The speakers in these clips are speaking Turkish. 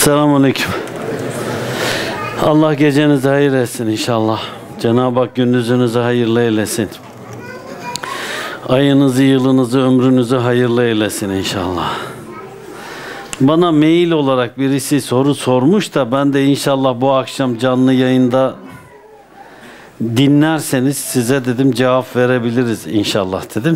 Selamünaleyküm. Allah gecenizi hayır etsin inşallah. Cenab-ı Hak gününüzü hayırlı eylesin. Ayınızı, yılınızı, ömrünüzü hayırlı eylesin inşallah. Bana mail olarak birisi soru sormuş da ben de inşallah bu akşam canlı yayında dinlerseniz size dedim cevap verebiliriz inşallah dedim.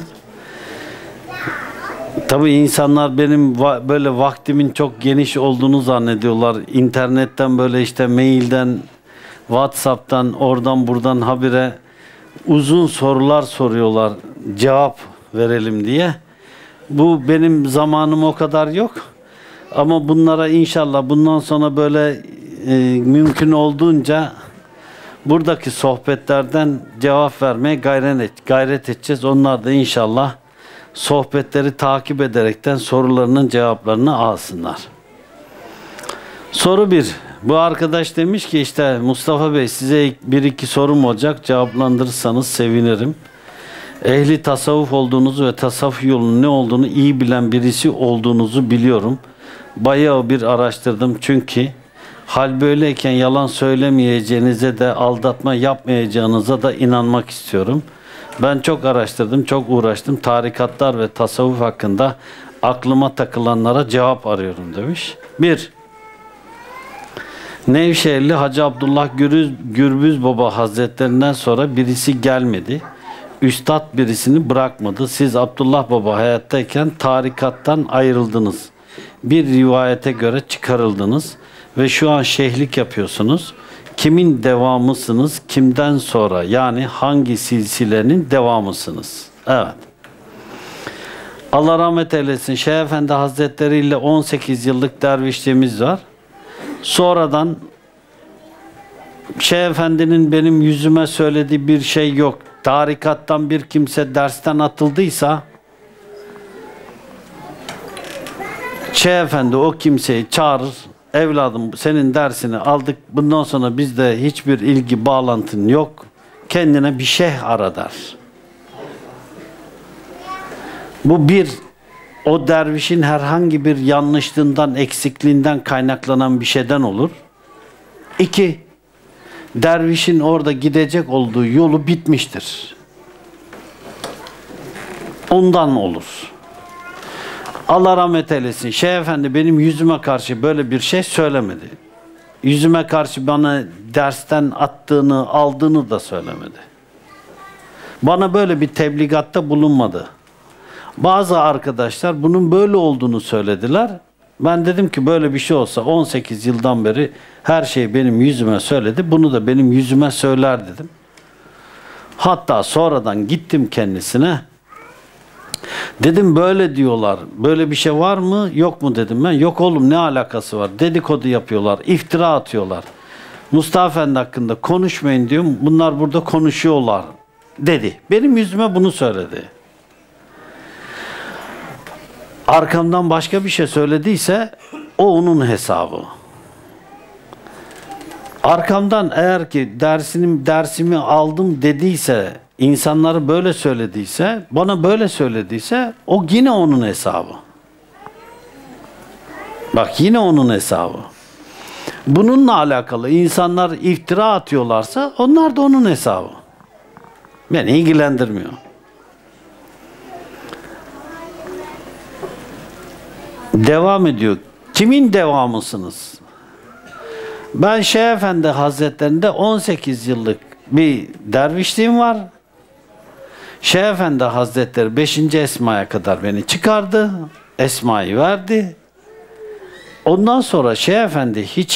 Tabii insanlar benim böyle vaktimin çok geniş olduğunu zannediyorlar. İnternetten böyle işte mailden, WhatsApp'tan, oradan buradan habire uzun sorular soruyorlar. Cevap verelim diye. Bu benim zamanım o kadar yok. Ama bunlara inşallah bundan sonra böyle mümkün olduğunca buradaki sohbetlerden cevap vermeye gayret edeceğiz. Onlar da inşallah sohbetleri takip ederekten sorularının cevaplarını alsınlar. Soru 1. Bu arkadaş demiş ki işte Mustafa Bey size bir iki sorum olacak. Cevaplandırırsanız sevinirim. Ehli tasavvuf olduğunuzu ve tasavvuf yolunun ne olduğunu iyi bilen birisi olduğunuzu biliyorum. Bayağı bir araştırdım çünkü hal böyleyken yalan söylemeyeceğinize de aldatma yapmayacağınıza da inanmak istiyorum. Ben çok araştırdım, çok uğraştım. Tarikatlar ve tasavvuf hakkında aklıma takılanlara cevap arıyorum demiş. 1. Nevşehirli Hacı Abdullah Gürbüz Baba Hazretlerinden sonra birisi gelmedi. Üstad birisini bırakmadı. Siz Abdullah Baba hayattayken tarikattan ayrıldınız. Bir rivayete göre çıkarıldınız ve şu an şeyhlik yapıyorsunuz. Kimin devamısınız? Kimden sonra? Yani hangi silsilenin devamısınız? Evet. Allah rahmet eylesin. Şeyh Efendi Hazretleri ile 18 yıllık dervişliğimiz var. Sonradan Şeyh Efendi'nin benim yüzüme söylediği bir şey yok. Tarikattan bir kimse dersten atıldıysa Şeyh Efendi o kimseyi çağırır. Evladım senin dersini aldık. Bundan sonra bizde hiçbir ilgi bağlantın yok. Kendine bir şeyh ara der. Bu bir, o dervişin herhangi bir yanlışlığından, eksikliğinden kaynaklanan bir şeyden olur. 2, dervişin orada gidecek olduğu yolu bitmiştir. Ondan olur. Allah rahmet eylesin. Şeyh Efendi benim yüzüme karşı böyle bir şey söylemedi. Yüzüme karşı bana dersten attığını, aldığını da söylemedi. Bana böyle bir tebligatta bulunmadı. Bazı arkadaşlar bunun böyle olduğunu söylediler. Ben dedim ki böyle bir şey olsa 18 yıldan beri her şeyi benim yüzüme söyledi. Bunu da benim yüzüme söyler dedim. Hatta sonradan gittim kendisine. Dedim böyle diyorlar. Böyle bir şey var mı? Yok mu dedim ben. Yok oğlum ne alakası var? Dedikodu yapıyorlar. İftira atıyorlar. Mustafa Efendi hakkında konuşmayın diyorum. Bunlar burada konuşuyorlar dedi. Benim yüzüme bunu söyledi. Arkamdan başka bir şey söylediyse o onun hesabı. Arkamdan eğer ki dersimi aldım dediyse, insanları böyle söylediyse, bana böyle söylediyse o yine onun hesabı. Bak yine onun hesabı. Bununla alakalı insanlar iftira atıyorlarsa onlar da onun hesabı. Beni ilgilendirmiyor. Devam ediyor. Kimin devamısınız? Ben Şeyh Efendi Hazretlerinde 18 yıllık bir dervişliğim var. Şeyh Efendi Hazretleri 5. Esma'ya kadar beni çıkardı. Esma'yı verdi. Ondan sonra Şeyh Efendi hiç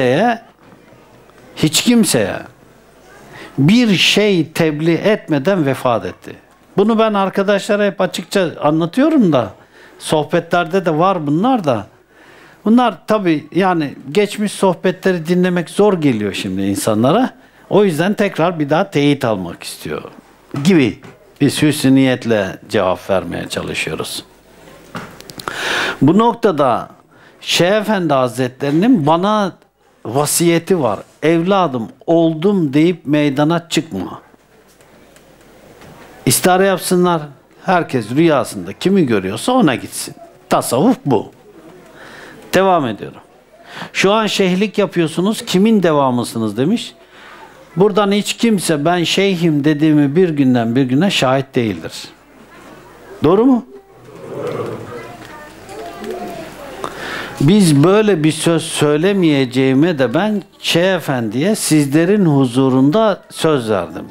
kimseye bir şey tebliğ etmeden vefat etti. Bunu ben arkadaşlara hep açıkça anlatıyorum da sohbetlerde de var bunlar da. Bunlar tabii yani geçmiş sohbetleri dinlemek zor geliyor şimdi insanlara. O yüzden tekrar bir daha teyit almak istiyor gibi biz hüsnü niyetle cevap vermeye çalışıyoruz. Bu noktada Şeyh Efendi Hazretleri'nin bana vasiyeti var. Evladım oldum deyip meydana çıkma. İstihare yapsınlar. Herkes rüyasında kimi görüyorsa ona gitsin. Tasavvuf bu. Devam ediyorum. Şu an şeyhlik yapıyorsunuz, kimin devamısınız demiş. Buradan hiç kimse ben şeyhim dediğimi bir günden bir güne şahit değildir. Doğru mu? Biz böyle bir söz söylemeyeceğime de ben Şeyh Efendi'ye sizlerin huzurunda söz verdim.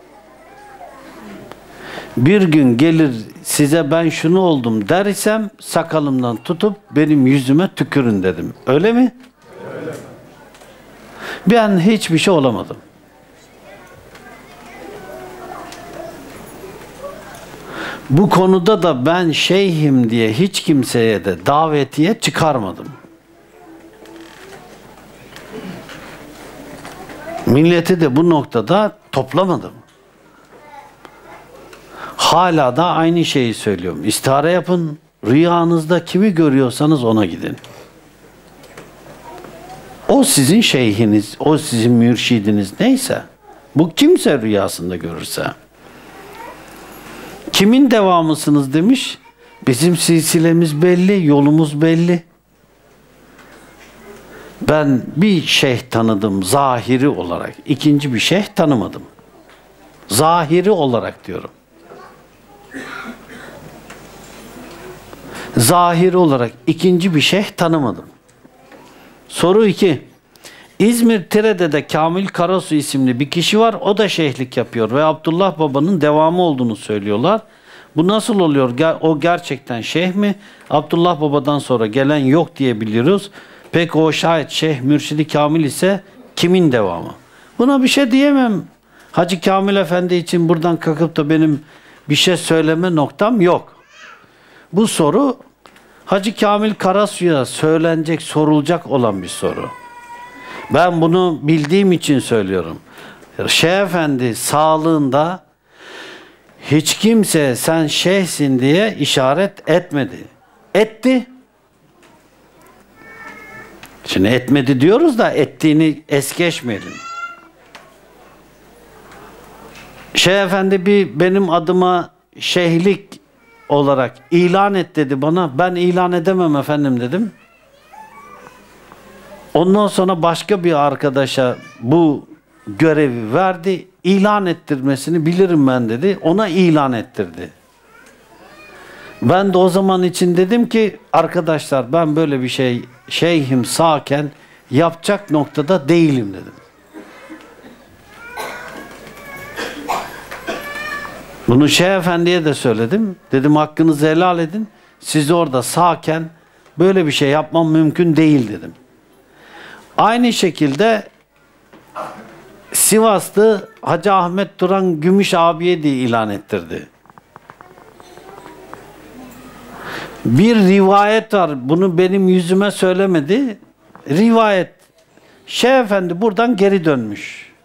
Bir gün gelir size ben şunu oldum der isem sakalımdan tutup benim yüzüme tükürün dedim. Öyle mi? Öyle. Ben hiçbir şey olamadım. Bu konuda da ben şeyhim diye hiç kimseye de davetiye çıkarmadım. Milleti de bu noktada toplamadım. Hala da aynı şeyi söylüyorum. İstihare yapın, rüyanızda kimi görüyorsanız ona gidin. O sizin şeyhiniz, o sizin mürşidiniz neyse, bu kimse rüyasında görürse. Kimin devamısınız demiş. Bizim silsilemiz belli, yolumuz belli. Ben bir şeyh tanıdım zahiri olarak. İkinci bir şeyh tanımadım. Zahiri olarak diyorum. Zahiri olarak ikinci bir şeyh tanımadım. Soru 2. İzmir Tire'de Kamil Karasu isimli bir kişi var. O da şeyhlik yapıyor ve Abdullah Baba'nın devamı olduğunu söylüyorlar. Bu nasıl oluyor? O gerçekten şeyh mi? Abdullah Baba'dan sonra gelen yok diye biliyoruz. Peki o şayet şeyh mürşidi Kamil ise kimin devamı? Buna bir şey diyemem. Hacı Kamil Efendi için buradan kalkıp da benim bir şey söyleme noktam yok. Bu soru Hacı Kamil Karasu'ya söylenecek, sorulacak olan bir soru. Ben bunu bildiğim için söylüyorum. Şeyh Efendi sağlığında hiç kimse sen şeyhsin diye işaret etmedi. Etti. Şimdi etmedi diyoruz da ettiğini es geçmeyelim. Şeyh Efendi benim adıma şeyhlik olarak ilan et dedi bana. Ben ilan edemem efendim dedim. Ondan sonra başka bir arkadaşa bu görevi verdi. İlan ettirmesini bilirim ben dedi. Ona ilan ettirdi. Ben de o zaman için dedim ki arkadaşlar ben böyle bir şey şeyhim sağken yapacak noktada değilim dedim. Bunu Şeyh Efendi'ye de söyledim. Dedim hakkınızı helal edin. Siz orada sağken böyle bir şey yapmam mümkün değil dedim. Aynı şekilde Sivaslı Hacı Ahmet Turan Gümüş abiye de ilan ettirdi. Bir rivayet var. Bunu benim yüzüme söylemedi. Rivayet. Şeyh Efendi buradan geri dönmüş.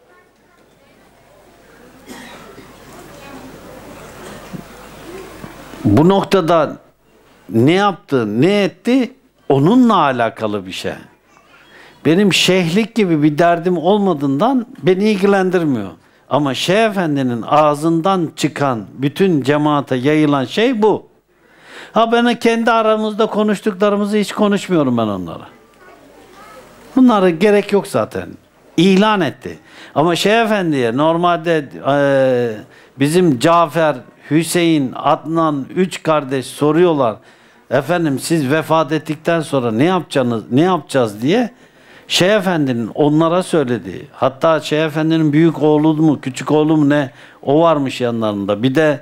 Bu noktada ne yaptı, ne etti onunla alakalı bir şey. Benim şeyhlik gibi bir derdim olmadığından beni ilgilendirmiyor. Ama Şeyh Efendi'nin ağzından çıkan bütün cemaate yayılan şey bu. Ha ben kendi aramızda konuştuklarımızı hiç konuşmuyorum ben onlara. Bunlara gerek yok zaten. İlan etti. Ama Şeyh Efendi'ye normalde bizim Cafer, Hüseyin, Adnan 3 kardeş soruyorlar. Efendim siz vefat ettikten sonra ne yapacağız diye Şeyh Efendi'nin onlara söylediği. Hatta Şeyh Efendi'nin büyük oğlu mu, küçük oğlu mu ne o varmış yanlarında. Bir de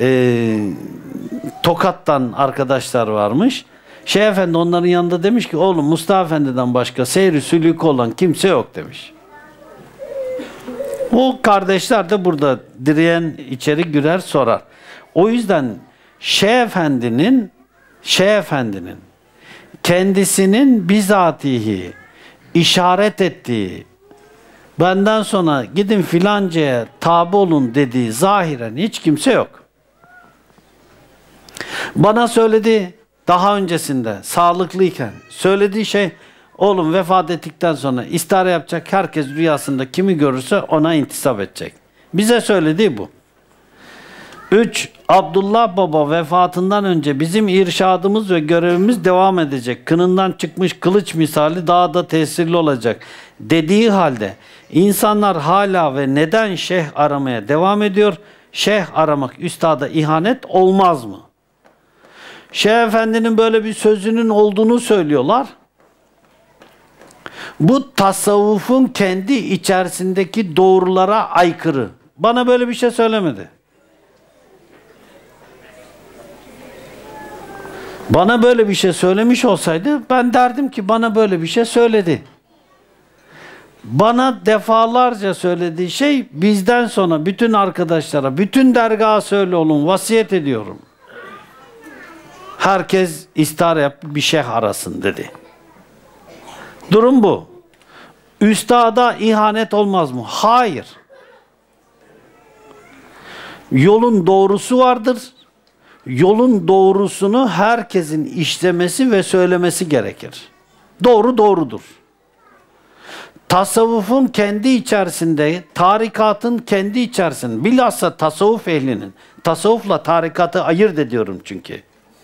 Tokat'tan arkadaşlar varmış. Şeyh Efendi onların yanında demiş ki oğlum Mustafa Efendi'den başka seyri sülükü olan kimse yok demiş. O kardeşler de burada direyen içeri girer sorar. O yüzden Şeyh Efendi'nin kendisinin bizatihi işaret ettiği benden sonra gidin filancaya tabi olun dediği zahiren hiç kimse yok. Bana söyledi daha öncesinde sağlıklıyken söylediği şey oğlum vefat ettikten sonra istihare yapacak herkes rüyasında kimi görürse ona intisap edecek. Bize söylediği bu. 3. Abdullah Baba vefatından önce bizim irşadımız ve görevimiz devam edecek. Kınından çıkmış kılıç misali daha da tesirli olacak dediği halde insanlar hala ve neden şeyh aramaya devam ediyor? Şeyh aramak üstada ihanet olmaz mı? Şeyh Efendi'nin böyle bir sözünün olduğunu söylüyorlar. Bu tasavvufun kendi içerisindeki doğrulara aykırı. Bana böyle bir şey söylemedi. Bana böyle bir şey söylemiş olsaydı ben derdim ki bana böyle bir şey söyledi. Bana defalarca söylediği şey bizden sonra bütün arkadaşlara, bütün dergaha söyle olun, vasiyet ediyorum. Herkes istihare yap bir şeyh arasın dedi. Durum bu. Üstada ihanet olmaz mı? Hayır. Yolun doğrusu vardır. Yolun doğrusunu herkesin işlemesi ve söylemesi gerekir. Doğru doğrudur. Tasavvufun kendi içerisinde, tarikatın kendi içerisinde, bilhassa tasavvuf ehlinin, tasavvufla tarikatı ayırt ediyorum çünkü.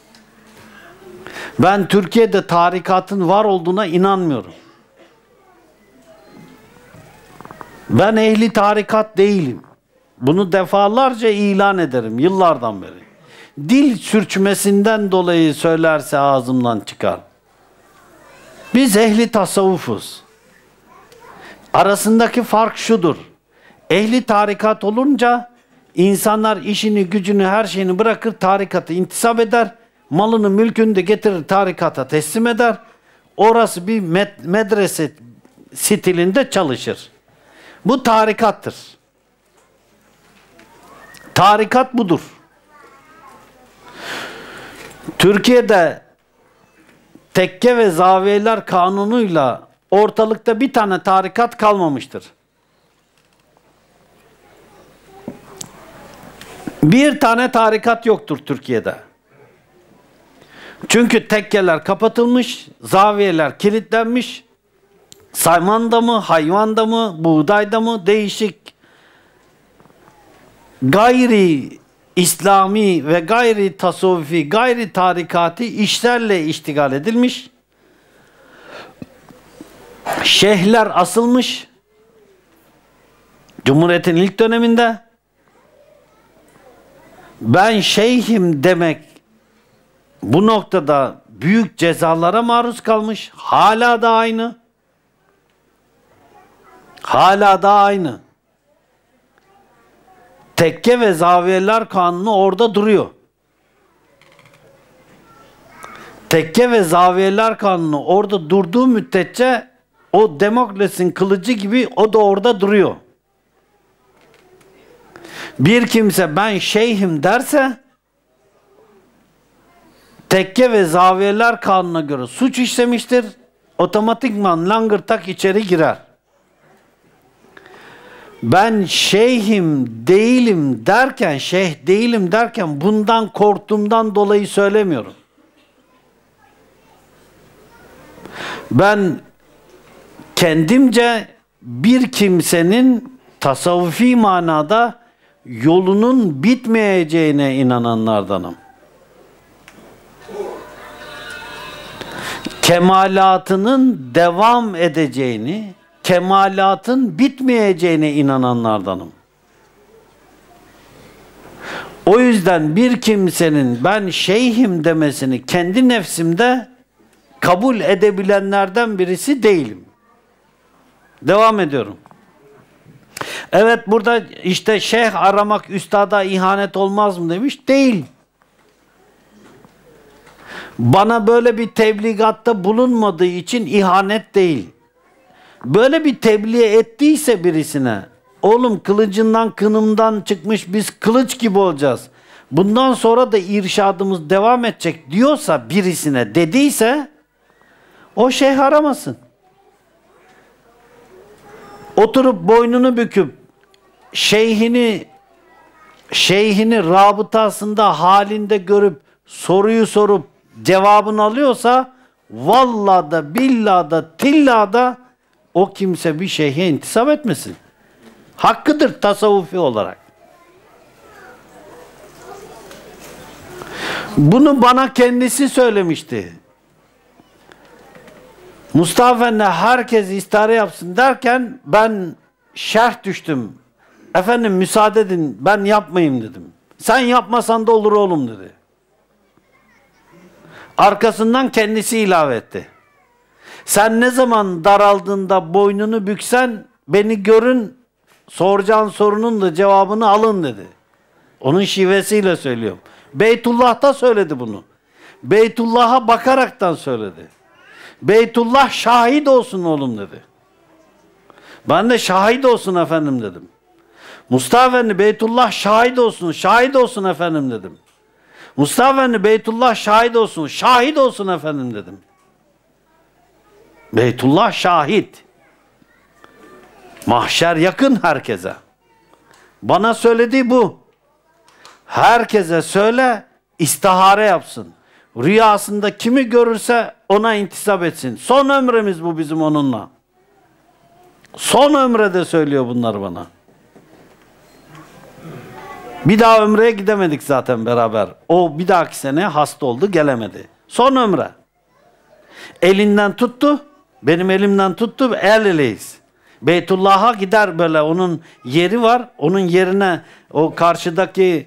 Ben Türkiye'de tarikatın var olduğuna inanmıyorum. Ben ehli tarikat değilim. Bunu defalarca ilan ederim yıllardan beri. Dil sürçmesinden dolayı söylerse ağzımdan çıkar. Biz ehli tasavvufuz. Arasındaki fark şudur. Ehli tarikat olunca insanlar işini, gücünü, her şeyini bırakır, tarikata intisap eder. Malını, mülkünü de getirir, tarikata teslim eder. Orası bir medrese stilinde çalışır. Bu tarikattır. Tarikat budur. Türkiye'de tekke ve zaviyeler kanunuyla ortalıkta bir tane tarikat kalmamıştır. Bir tane tarikat yoktur Türkiye'de. Çünkü tekkeler kapatılmış, zaviyeler kilitlenmiş, saymanda mı, hayvanda mı, buğdayda mı değişik gayri İslami ve gayri tasavvufi, gayri tarikati işlerle iştigal edilmiş. Şeyhler asılmış. Cumhuriyet'in ilk döneminde ben şeyhim demek bu noktada büyük cezalara maruz kalmış. Hala da aynı. Hala da aynı. Tekke ve zaviyeler kanunu orada duruyor. Tekke ve zaviyeler kanunu orada durduğu müddetçe o Demokles'in kılıcı gibi o da orada duruyor. Bir kimse ben şeyhim derse tekke ve zaviyeler kanununa göre suç işlemiştir. Otomatikman langırtak içeri girer. Ben şeyhim değilim derken, şeyh değilim derken bundan korktuğumdan dolayı söylemiyorum. Ben kendimce bir kimsenin tasavvufi manada yolunun bitmeyeceğine inananlardanım. Kemalatının devam edeceğini, kemalatın bitmeyeceğine inananlardanım. O yüzden bir kimsenin ben şeyhim demesini kendi nefsimde kabul edebilenlerden birisi değilim. Devam ediyorum. Evet, burada işte şeyh aramak üstada ihanet olmaz mı demiş. Değil. Bana böyle bir tebligatta bulunmadığı için ihanet değil. Böyle bir tebliğ ettiyse birisine, oğlum kılıcından kınımdan çıkmış biz kılıç gibi olacağız, bundan sonra da irşadımız devam edecek diyorsa, birisine dediyse o şeyh aramasın. Oturup boynunu büküp şeyhini rabıtasında halinde görüp soruyu sorup cevabını alıyorsa vallahi da billahi da tillahi da o kimse bir şeyhe intisap etmesin. Hakkıdır tasavvufi olarak. Bunu bana kendisi söylemişti. Mustafa Efendi herkes istihare yapsın derken ben şerh düştüm. Efendim müsaade edin, ben yapmayayım dedim. Sen yapmasan da olur oğlum dedi. Arkasından kendisi ilave etti. Sen ne zaman daraldığında boynunu büksen beni görün, soracağın sorunun da cevabını alın dedi. Onun şivesiyle söylüyorum. Beytullah'ta söyledi bunu. Beytullah'a bakaraktan söyledi. Beytullah şahit olsun oğlum dedi. Ben de şahit olsun efendim dedim. Mustafa Efendi Beytullah şahit olsun, şahit olsun efendim dedim. Mustafa Efendi Beytullah şahit olsun, şahit olsun efendim dedim. Beytullah şahit. Mahşer yakın herkese. Bana söylediği bu. Herkese söyle, istihare yapsın. Rüyasında kimi görürse ona intisap etsin. Son ömrümüz bu bizim onunla. Son ömrede söylüyor bunlar bana. Bir daha ömreye gidemedik zaten beraber. O bir dahaki sene hasta oldu, gelemedi. Son ömre. Elinden tuttu, benim elimden tuttu, el eleyiz. Beytullah'a gider böyle, onun yeri var. Onun yerine o karşıdaki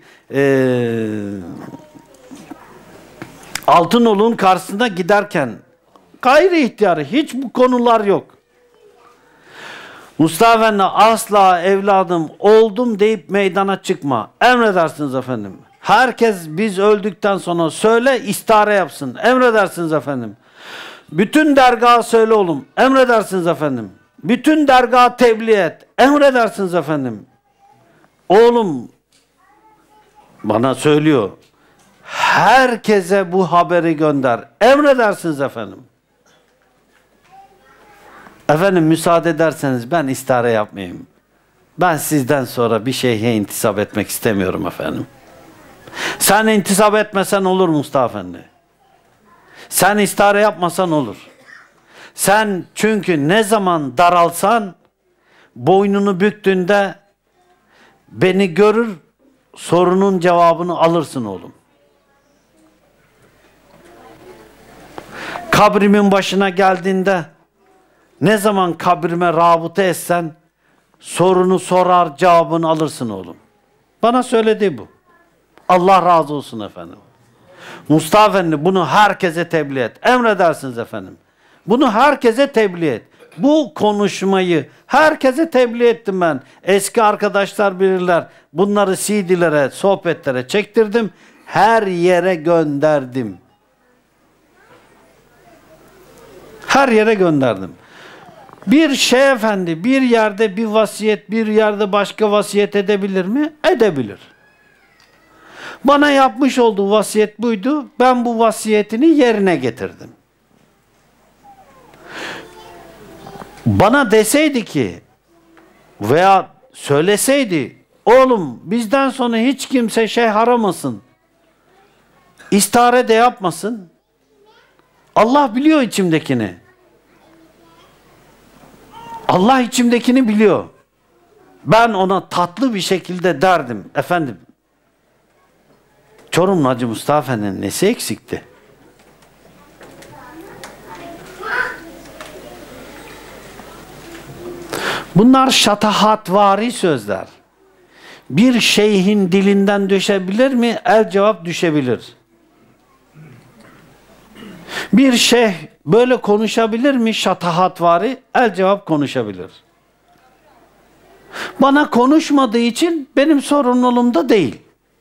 Altınoluk'un karşısına giderken gayri ihtiyarı hiç bu konular yok. Mustafa Efendi asla evladım oldum deyip meydana çıkma. Emredersiniz efendim. Herkes biz öldükten sonra söyle istihare yapsın. Emredersiniz efendim. Bütün dergaha söyle oğlum. Emredersiniz efendim. Bütün dergaha tebliğ et. Emredersiniz efendim. Oğlum bana söylüyor. Herkese bu haberi gönder. Emredersiniz efendim. Efendim müsaade ederseniz ben istihare yapmayayım. Ben sizden sonra bir şeyhe intisap etmek istemiyorum efendim. Sen intisap etmesen olur Mustafa Efendi. Sen istihare yapmasan olur. Sen çünkü ne zaman daralsan, boynunu büktüğünde beni görür, sorunun cevabını alırsın oğlum. Kabrimin başına geldiğinde, ne zaman kabrime rabıta etsen, sorunu sorar, cevabını alırsın oğlum. Bana söylediği bu. Allah razı olsun efendim. Mustafa Efendi bunu herkese tebliğ et. Emredersiniz efendim. Bunu herkese tebliğ et. Bu konuşmayı herkese tebliğ ettim ben. Eski arkadaşlar bilirler. Bunları CD'lere, sohbetlere çektirdim. Her yere gönderdim. Her yere gönderdim. Bir şeyh efendi bir yerde bir vasiyet, bir yerde başka vasiyet edebilir mi? Edebilir. Bana yapmış olduğu vasiyet buydu. Ben bu vasiyetini yerine getirdim. Bana deseydi ki veya söyleseydi, oğlum bizden sonra hiç kimse şeyh aramasın, istihare de yapmasın. Allah biliyor içimdekini. Allah içimdekini biliyor. Ben ona tatlı bir şekilde derdim. Efendim, Çorumlu Hacı Mustafa Efendi'nin nesi eksikti? Bunlar şatahatvari sözler. Bir şeyhin dilinden düşebilir mi? El cevap düşebilir. Bir şeyh böyle konuşabilir mi? Şatahatvari, el cevap konuşabilir. Bana konuşmadığı için benim sorumluluğumda değil.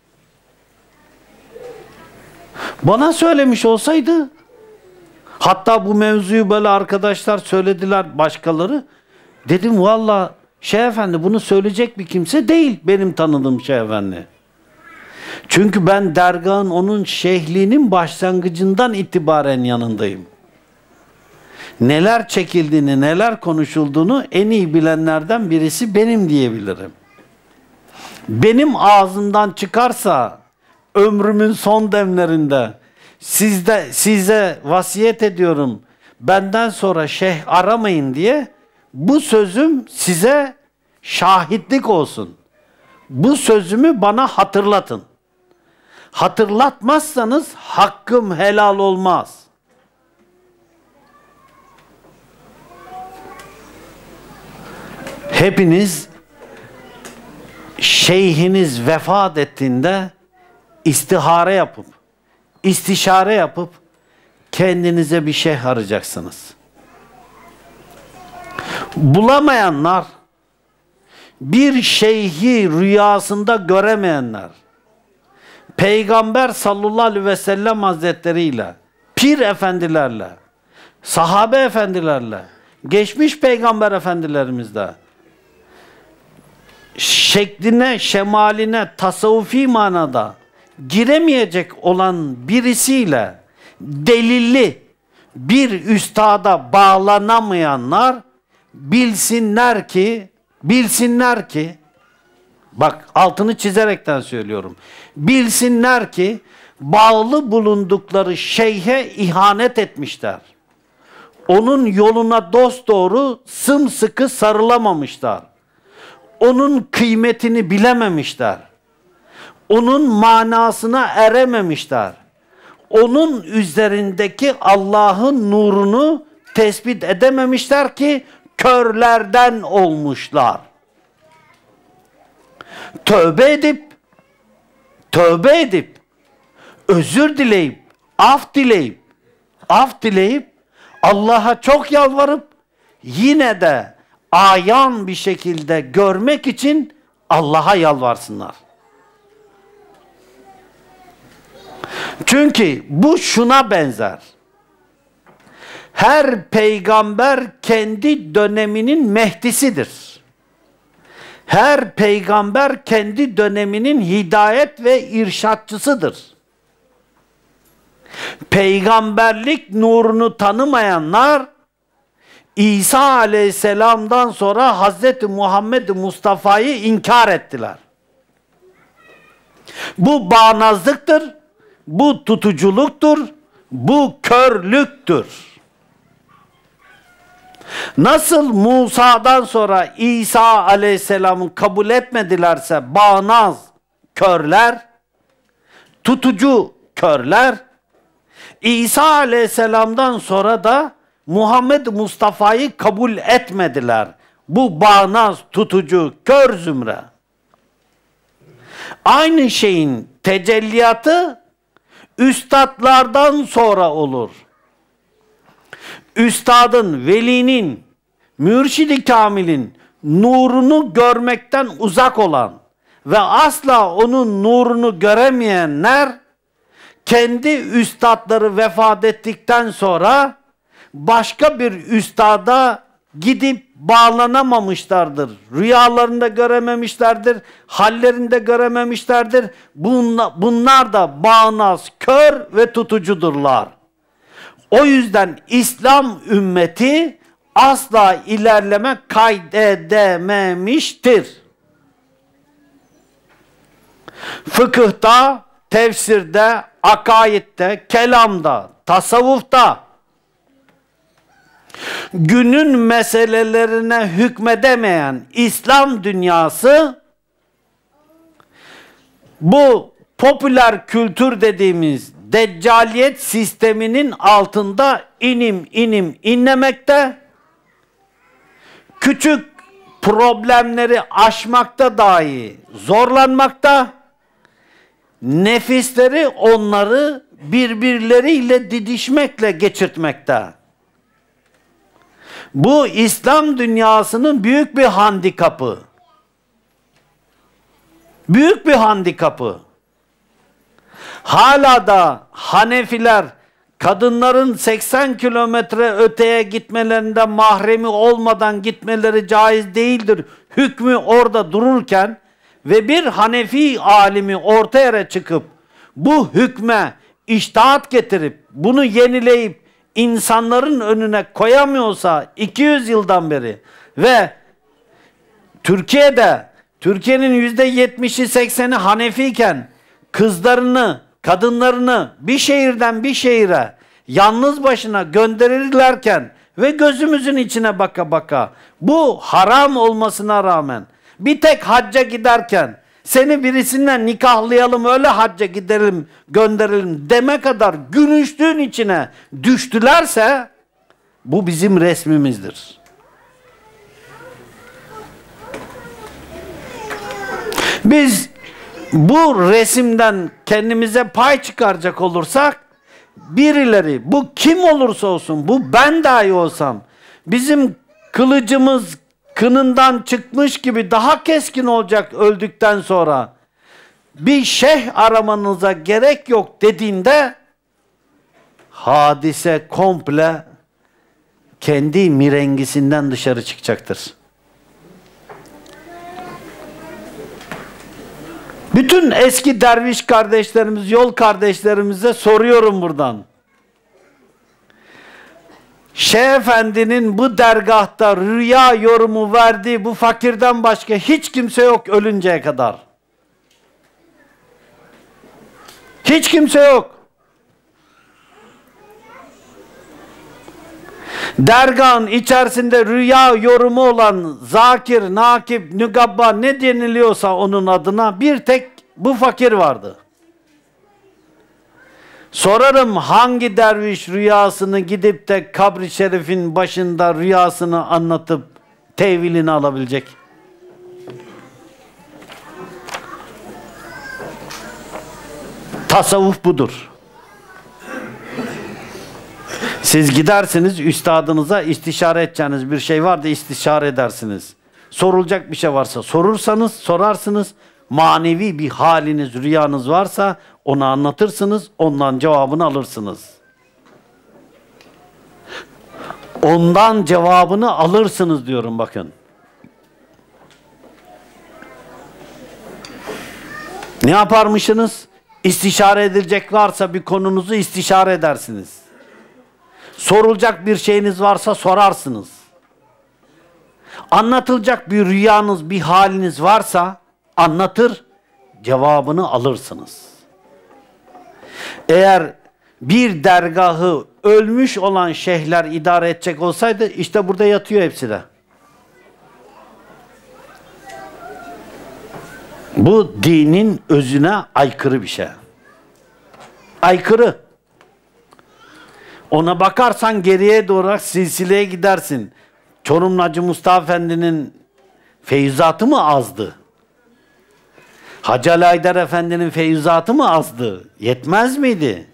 Bana söylemiş olsaydı, hatta bu mevzuyu böyle arkadaşlar söylediler başkaları, dedim valla Şeyh Efendi bunu söyleyecek bir kimse değil benim tanıdığım Şeyh Efendi. Çünkü ben dergahın onun şeyhliğinin başlangıcından itibaren yanındayım. Neler çekildiğini, neler konuşulduğunu en iyi bilenlerden birisi benim diyebilirim. Benim ağzımdan çıkarsa ömrümün son demlerinde size vasiyet ediyorum, benden sonra şeyh aramayın diye, bu sözüm size şahitlik olsun. Bu sözümü bana hatırlatın. Hatırlatmazsanız hakkım helal olmaz. Hepiniz şeyhiniz vefat ettiğinde istihare yapıp, istişare yapıp kendinize bir şeyh arayacaksınız. Bulamayanlar, bir şeyhi rüyasında göremeyenler, Peygamber sallallahu aleyhi ve sellem hazretleriyle, pir efendilerle, sahabe efendilerle, geçmiş peygamber efendilerimizle, şekline, şemaline, tasavvufi manada giremeyecek olan birisiyle delilli bir üstada bağlanamayanlar bilsinler ki, bak altını çizerekten söylüyorum, bilsinler ki bağlı bulundukları şeyhe ihanet etmişler. Onun yoluna dosdoğru sımsıkı sarılamamışlar. Onun kıymetini bilememişler. Onun manasına erememişler. Onun üzerindeki Allah'ın nurunu tespit edememişler ki körlerden olmuşlar. Tövbe edip, özür dileyip, af dileyip, Allah'a çok yalvarıp, yine de ayan bir şekilde görmek için Allah'a yalvarsınlar. Çünkü bu şuna benzer. Her peygamber kendi döneminin Mehdisidir. Her peygamber kendi döneminin hidayet ve irşatçısıdır. Peygamberlik nurunu tanımayanlar, İsa aleyhisselamdan sonra Hazreti Muhammed Mustafa'yı inkar ettiler. Bu bağnazlıktır, bu tutuculuktur, bu körlüktür. Nasıl Musa'dan sonra İsa aleyhisselamı kabul etmedilerse bağnaz körler, tutucu körler, İsa aleyhisselamdan sonra da Muhammed Mustafa'yı kabul etmediler. Bu bağnaz, tutucu, kör zümre. Aynı şeyin tecelliyatı üstadlardan sonra olur. Üstadın, velinin, mürşid-i kamilin nurunu görmekten uzak olan ve asla onun nurunu göremeyenler, kendi üstadları vefat ettikten sonra başka bir üstada gidip bağlanamamışlardır. Rüyalarında görememişlerdir, hallerinde görememişlerdir. Bunlar da bağnaz, kör ve tutucudurlar. O yüzden İslam ümmeti asla ilerleme kaydedememiştir. Fıkıhta, tefsirde, akaidde, kelamda, tasavvufta günün meselelerine hükmedemeyen İslam dünyası bu popüler kültür dediğimiz deccaliyet sisteminin altında inim inlemekte, küçük problemleri aşmakta dahi zorlanmakta, nefisleri onları birbirleriyle didişmekle geçirtmekte. Bu İslam dünyasının büyük bir handikapı. Büyük bir handikapı. Hala da Hanefiler kadınların 80 kilometre öteye gitmelerinde mahremi olmadan gitmeleri caiz değildir hükmü orada dururken ve bir Hanefi alimi orta yere çıkıp bu hükme içtihat getirip bunu yenileyip insanların önüne koyamıyorsa 200 yıldan beri ve Türkiye'nin %70'i 80'i Hanefiyken kızlarını, kadınlarını bir şehirden bir şehire yalnız başına gönderirlerken ve gözümüzün içine baka baka bu haram olmasına rağmen bir tek hacca giderken seni birisinden nikahlayalım, öyle hacca gidelim, gönderelim deme kadar gülüştüğün içine düştülerse bu bizim resmimizdir. Biz bu resimden kendimize pay çıkaracak olursak birileri, bu kim olursa olsun, bu ben dahi olsam, bizim kılıcımız kınından çıkmış gibi daha keskin olacak öldükten sonra, bir şeyh aramanıza gerek yok dediğinde hadise komple kendi mirengisinden dışarı çıkacaktır. Bütün eski derviş kardeşlerimiz, yol kardeşlerimize soruyorum buradan. Şeyh Efendi'nin bu dergahta rüya yorumu verdiği bu fakirden başka hiç kimse yok ölünceye kadar. Hiç kimse yok. Dergahın içerisinde rüya yorumu olan Zakir, Nakip, Nügabba ne deniliyorsa onun adına bir tek bu fakir vardı. Sorarım, hangi derviş rüyasını gidip de kabri şerifin başında rüyasını anlatıp tevilini alabilecek? Tasavvuf budur. Siz gidersiniz üstadınıza, istişare edeceğiniz bir şey vardı, istişare edersiniz. Sorulacak bir şey varsa sorarsınız. Manevi bir haliniz, rüyanız varsa onu anlatırsınız, ondan cevabını alırsınız. Ondan cevabını alırsınız diyorum, bakın. Ne yaparmışsınız? İstişare edilecek varsa bir konunuzu istişare edersiniz. Sorulacak bir şeyiniz varsa sorarsınız. Anlatılacak bir rüyanız, bir haliniz varsa anlatır, cevabını alırsınız. Eğer bir dergahı ölmüş olan şeyhler idare edecek olsaydı işte burada yatıyor hepsi de. Bu dinin özüne aykırı bir şey. Aykırı. Ona bakarsan geriye doğru silsileye gidersin. Çorumlu Hacı Mustafa Efendi'nin feyizatı mı azdı? Hacı Ali Haydar Efendi'nin feyizatı mı azdı? Yetmez miydi?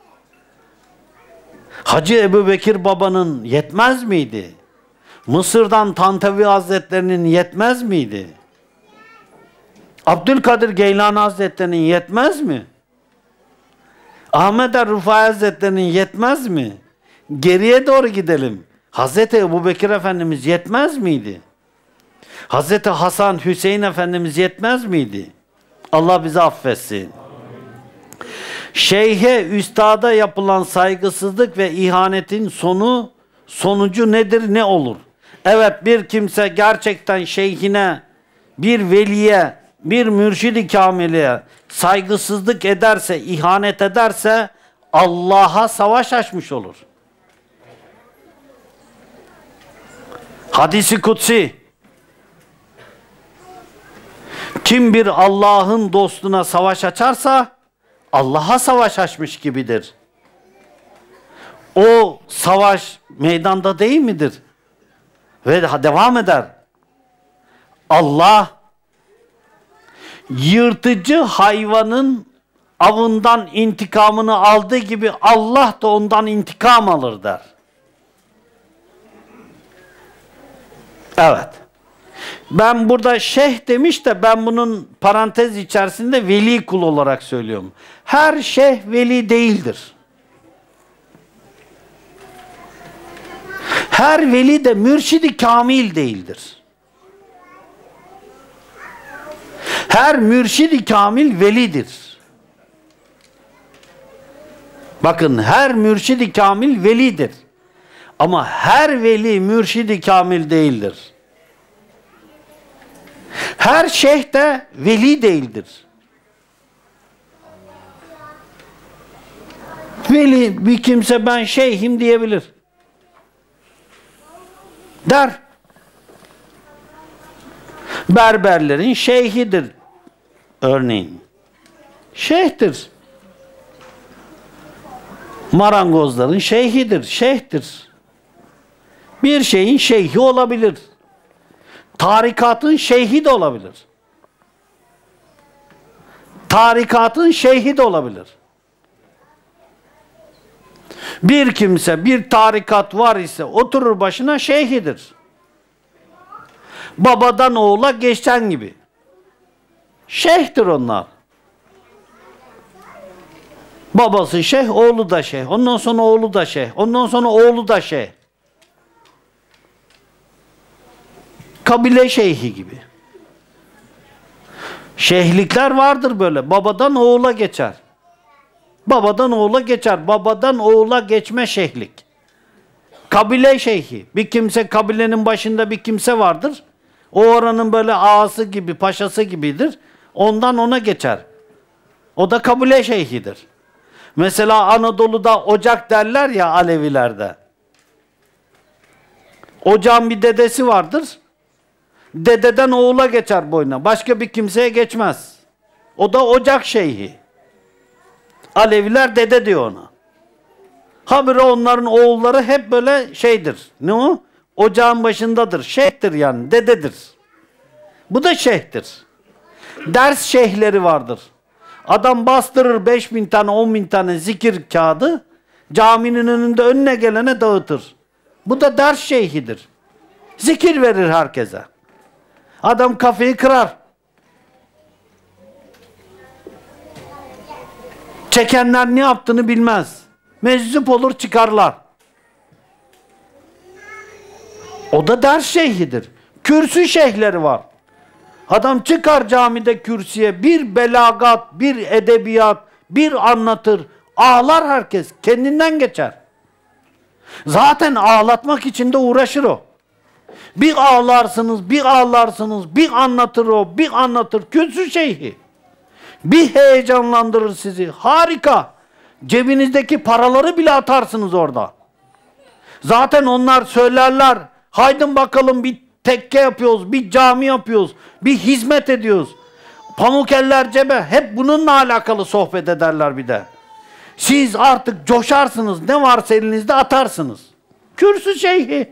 Hacı Ebubekir Baba'nın yetmez miydi? Mısır'dan Tantavi Hazretleri'nin yetmez miydi? Abdülkadir Geylani Hazretleri'nin yetmez mi? Ahmet Er-Rufai Hazretleri'nin yetmez mi? Geriye doğru gidelim. Hazreti Ebubekir Efendimiz yetmez miydi? Hazreti Hasan, Hüseyin Efendimiz yetmez miydi? Allah bizi affetsin. Şeyhe, üstada yapılan saygısızlık ve ihanetin sonucu nedir, ne olur? Evet, bir kimse gerçekten şeyhine, bir veliye, bir mürşid-i kamileye saygısızlık ederse, ihanet ederse Allah'a savaş açmış olur. Hadis-i kutsi. Kim bir Allah'ın dostuna savaş açarsa Allah'a savaş açmış gibidir. O savaş meydanda değil midir? Ve devam eder. Allah yırtıcı hayvanın avından intikamını aldığı gibi Allah da ondan intikam alır der. Evet. Ben burada şeyh demiş de ben bunun parantez içerisinde veli kul olarak söylüyorum. Her şeyh veli değildir. Her veli de mürşid-i kamil değildir. Her mürşid-i kamil velidir. Bakın, her mürşid-i kamil velidir. Ama her veli mürşid-i kamil değildir. Her şeyh de veli değildir. Veli bir kimse ben şeyhim diyebilir. Der. Berberlerin şeyhidir. örneğin. Şeyhtir. Marangozların şeyhidir, şeyhtir. Bir şeyin şeyhi olabilir. Tarikatın şeyhi de olabilir. Tarikatın şeyhi de olabilir. Bir kimse, bir tarikat var ise oturur başına şeyhidir. Babadan oğula geçen gibi. Şeyhtir onlar. Babası şeyh, oğlu da şeyh. Ondan sonra oğlu da şeyh. Ondan sonra oğlu da şeyh. Kabile şeyhi gibi. Şeyhlikler vardır böyle. Babadan oğula geçer. Babadan oğula geçer. Babadan oğula geçme şeyhlik. Kabile şeyhi. Bir kimse, kabilenin başında bir kimse vardır. O oranın böyle ağası gibi, paşası gibidir. Ondan ona geçer. O da kabile şeyhidir. Mesela Anadolu'da ocak derler ya Alevilerde. Ocağın bir dedesi vardır. Dededen oğula geçer boyuna. Başka bir kimseye geçmez. O da ocak şeyhi. Aleviler dede diyor ona. Habire onların oğulları hep böyle şeydir. Ne o? Ocağın başındadır. Şeyhtir yani. Dededir. Bu da şeyhtir. Ders şeyhleri vardır. Adam bastırır 5.000 tane 10.000 tane zikir kağıdı. Caminin önünde önüne gelene dağıtır. Bu da ders şeyhidir. Zikir verir herkese. Adam kafayı kırar. Çekenler ne yaptığını bilmez. Meczup olur çıkarlar. O da ders şeyhidir. Kürsü şeyhleri var. Adam çıkar camide kürsüye bir belagat, bir edebiyat, bir anlatır. Ağlar herkes. Kendinden geçer. Zaten ağlatmak için de uğraşır o. Bir ağlarsınız, bir ağlarsınız, bir anlatır o, bir anlatır. Kürsü şeyhi. Bir heyecanlandırır sizi. Harika. Cebinizdeki paraları bile atarsınız orada. Zaten onlar söylerler. Haydin bakalım bir tekke yapıyoruz, bir cami yapıyoruz, bir hizmet ediyoruz. Pamuk eller cebe. Hep bununla alakalı sohbet ederler bir de. Siz artık coşarsınız. Ne varsa elinizde atarsınız. Kürsü şeyhi.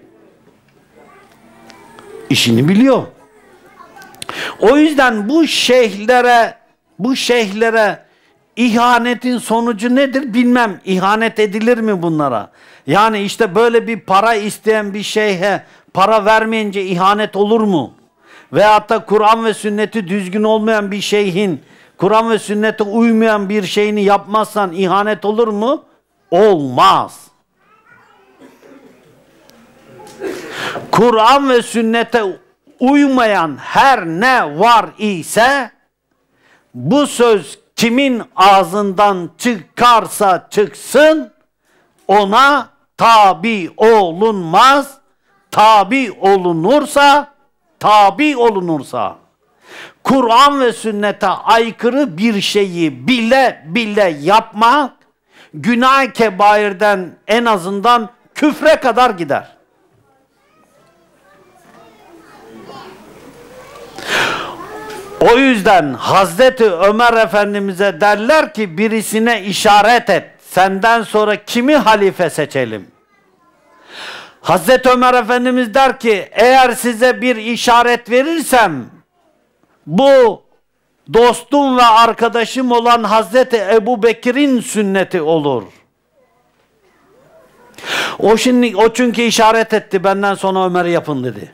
İşini biliyor. O yüzden bu şeyhlere ihanetin sonucu nedir bilmem. İhanet edilir mi bunlara? Yani işte böyle bir para isteyen bir şeyhe para vermeyince ihanet olur mu? Veyahut da Kur'an ve sünneti düzgün olmayan bir şeyhin, Kur'an ve sünnete uymayan bir şeyini yapmazsan ihanet olur mu? Olmaz. Kur'an ve sünnete uymayan her ne var ise bu söz kimin ağzından çıkarsa çıksın ona tabi olunmaz. Tabi olunursa Kur'an ve sünnete aykırı bir şeyi bile yapmak günah-ı kebairden en azından küfre kadar gider. O yüzden Hazreti Ömer Efendimiz'e derler ki birisine işaret et. Senden sonra kimi halife seçelim? Hazreti Ömer Efendimiz der ki eğer size bir işaret verirsem bu dostum ve arkadaşım olan Hazreti Ebu Bekir'in sünneti olur. O çünkü işaret etti benden sonra Ömer'i yapın dedi.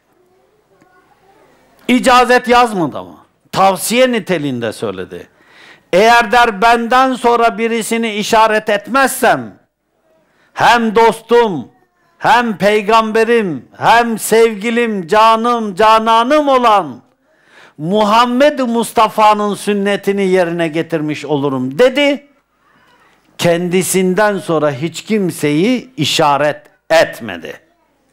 İcazet yazmadı ama. Tavsiye niteliğinde söyledi. Eğer der benden sonra birisini işaret etmezsem hem dostum hem peygamberim hem sevgilim canım cananım olan Muhammed Mustafa'nın sünnetini yerine getirmiş olurum dedi. Kendisinden sonra hiç kimseyi işaret etmedi.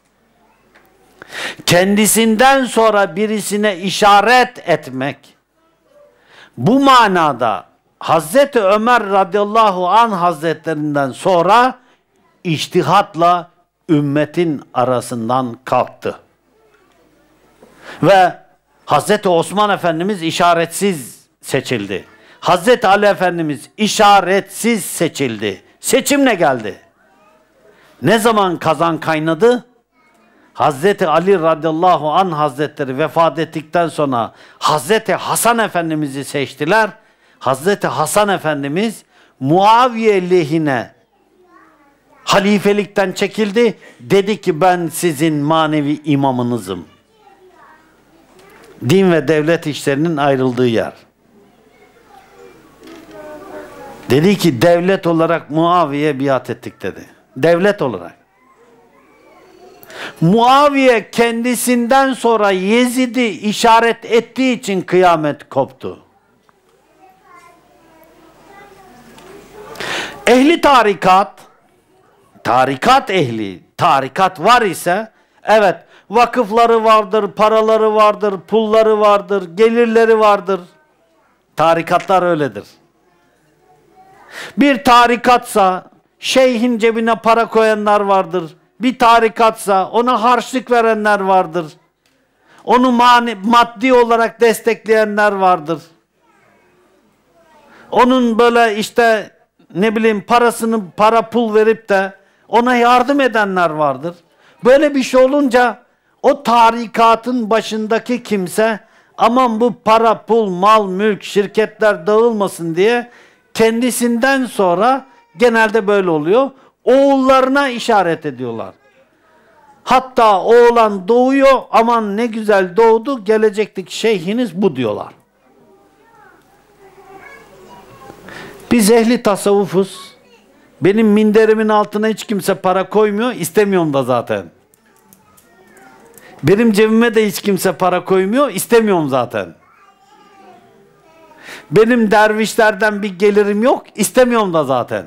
Kendisinden sonra birisine işaret etmek bu manada Hazreti Ömer radıyallahu anh hazretlerinden sonra içtihatla ümmetin arasından kalktı. Ve Hazreti Osman Efendimiz işaretsiz seçildi. Hazreti Ali Efendimiz işaretsiz seçildi. Seçimle geldi. Ne zaman kazan kaynadı? Hazreti Ali radıyallahu anh hazretleri vefat ettikten sonra Hazreti Hasan Efendimiz'i seçtiler. Hazreti Hasan Efendimiz Muaviye lehine halifelikten çekildi. Dedi ki ben sizin manevi imamınızım. Din ve devlet işlerinin ayrıldığı yer. Dedi ki devlet olarak Muaviye'ye biat ettik dedi. Devlet olarak. Muaviye kendisinden sonra Yezid'i işaret ettiği için kıyamet koptu. Ehli tarikat, tarikat ehli, tarikat var ise, evet vakıfları vardır, paraları vardır, pulları vardır, gelirleri vardır. Tarikatlar öyledir. Bir tarikatsa şeyhin cebine para koyanlar vardır. Bir tarikatsa ona harçlık verenler vardır. Onu maddi olarak destekleyenler vardır. Onun böyle işte ne bileyim parasını para pul verip de ona yardım edenler vardır. Böyle bir şey olunca o tarikatın başındaki kimse aman bu para pul mal mülk şirketler dağılmasın diye kendisinden sonra genelde böyle oluyor. Oğullarına işaret ediyorlar. Hatta oğlan doğuyor, aman ne güzel doğdu, gelecekteki şeyhiniz bu diyorlar. Biz ehli tasavvufuz. Benim minderimin altına hiç kimse para koymuyor, istemiyorum da zaten. Benim cebime de hiç kimse para koymuyor, istemiyorum zaten. Benim dervişlerden bir gelirim yok, istemiyorum da zaten.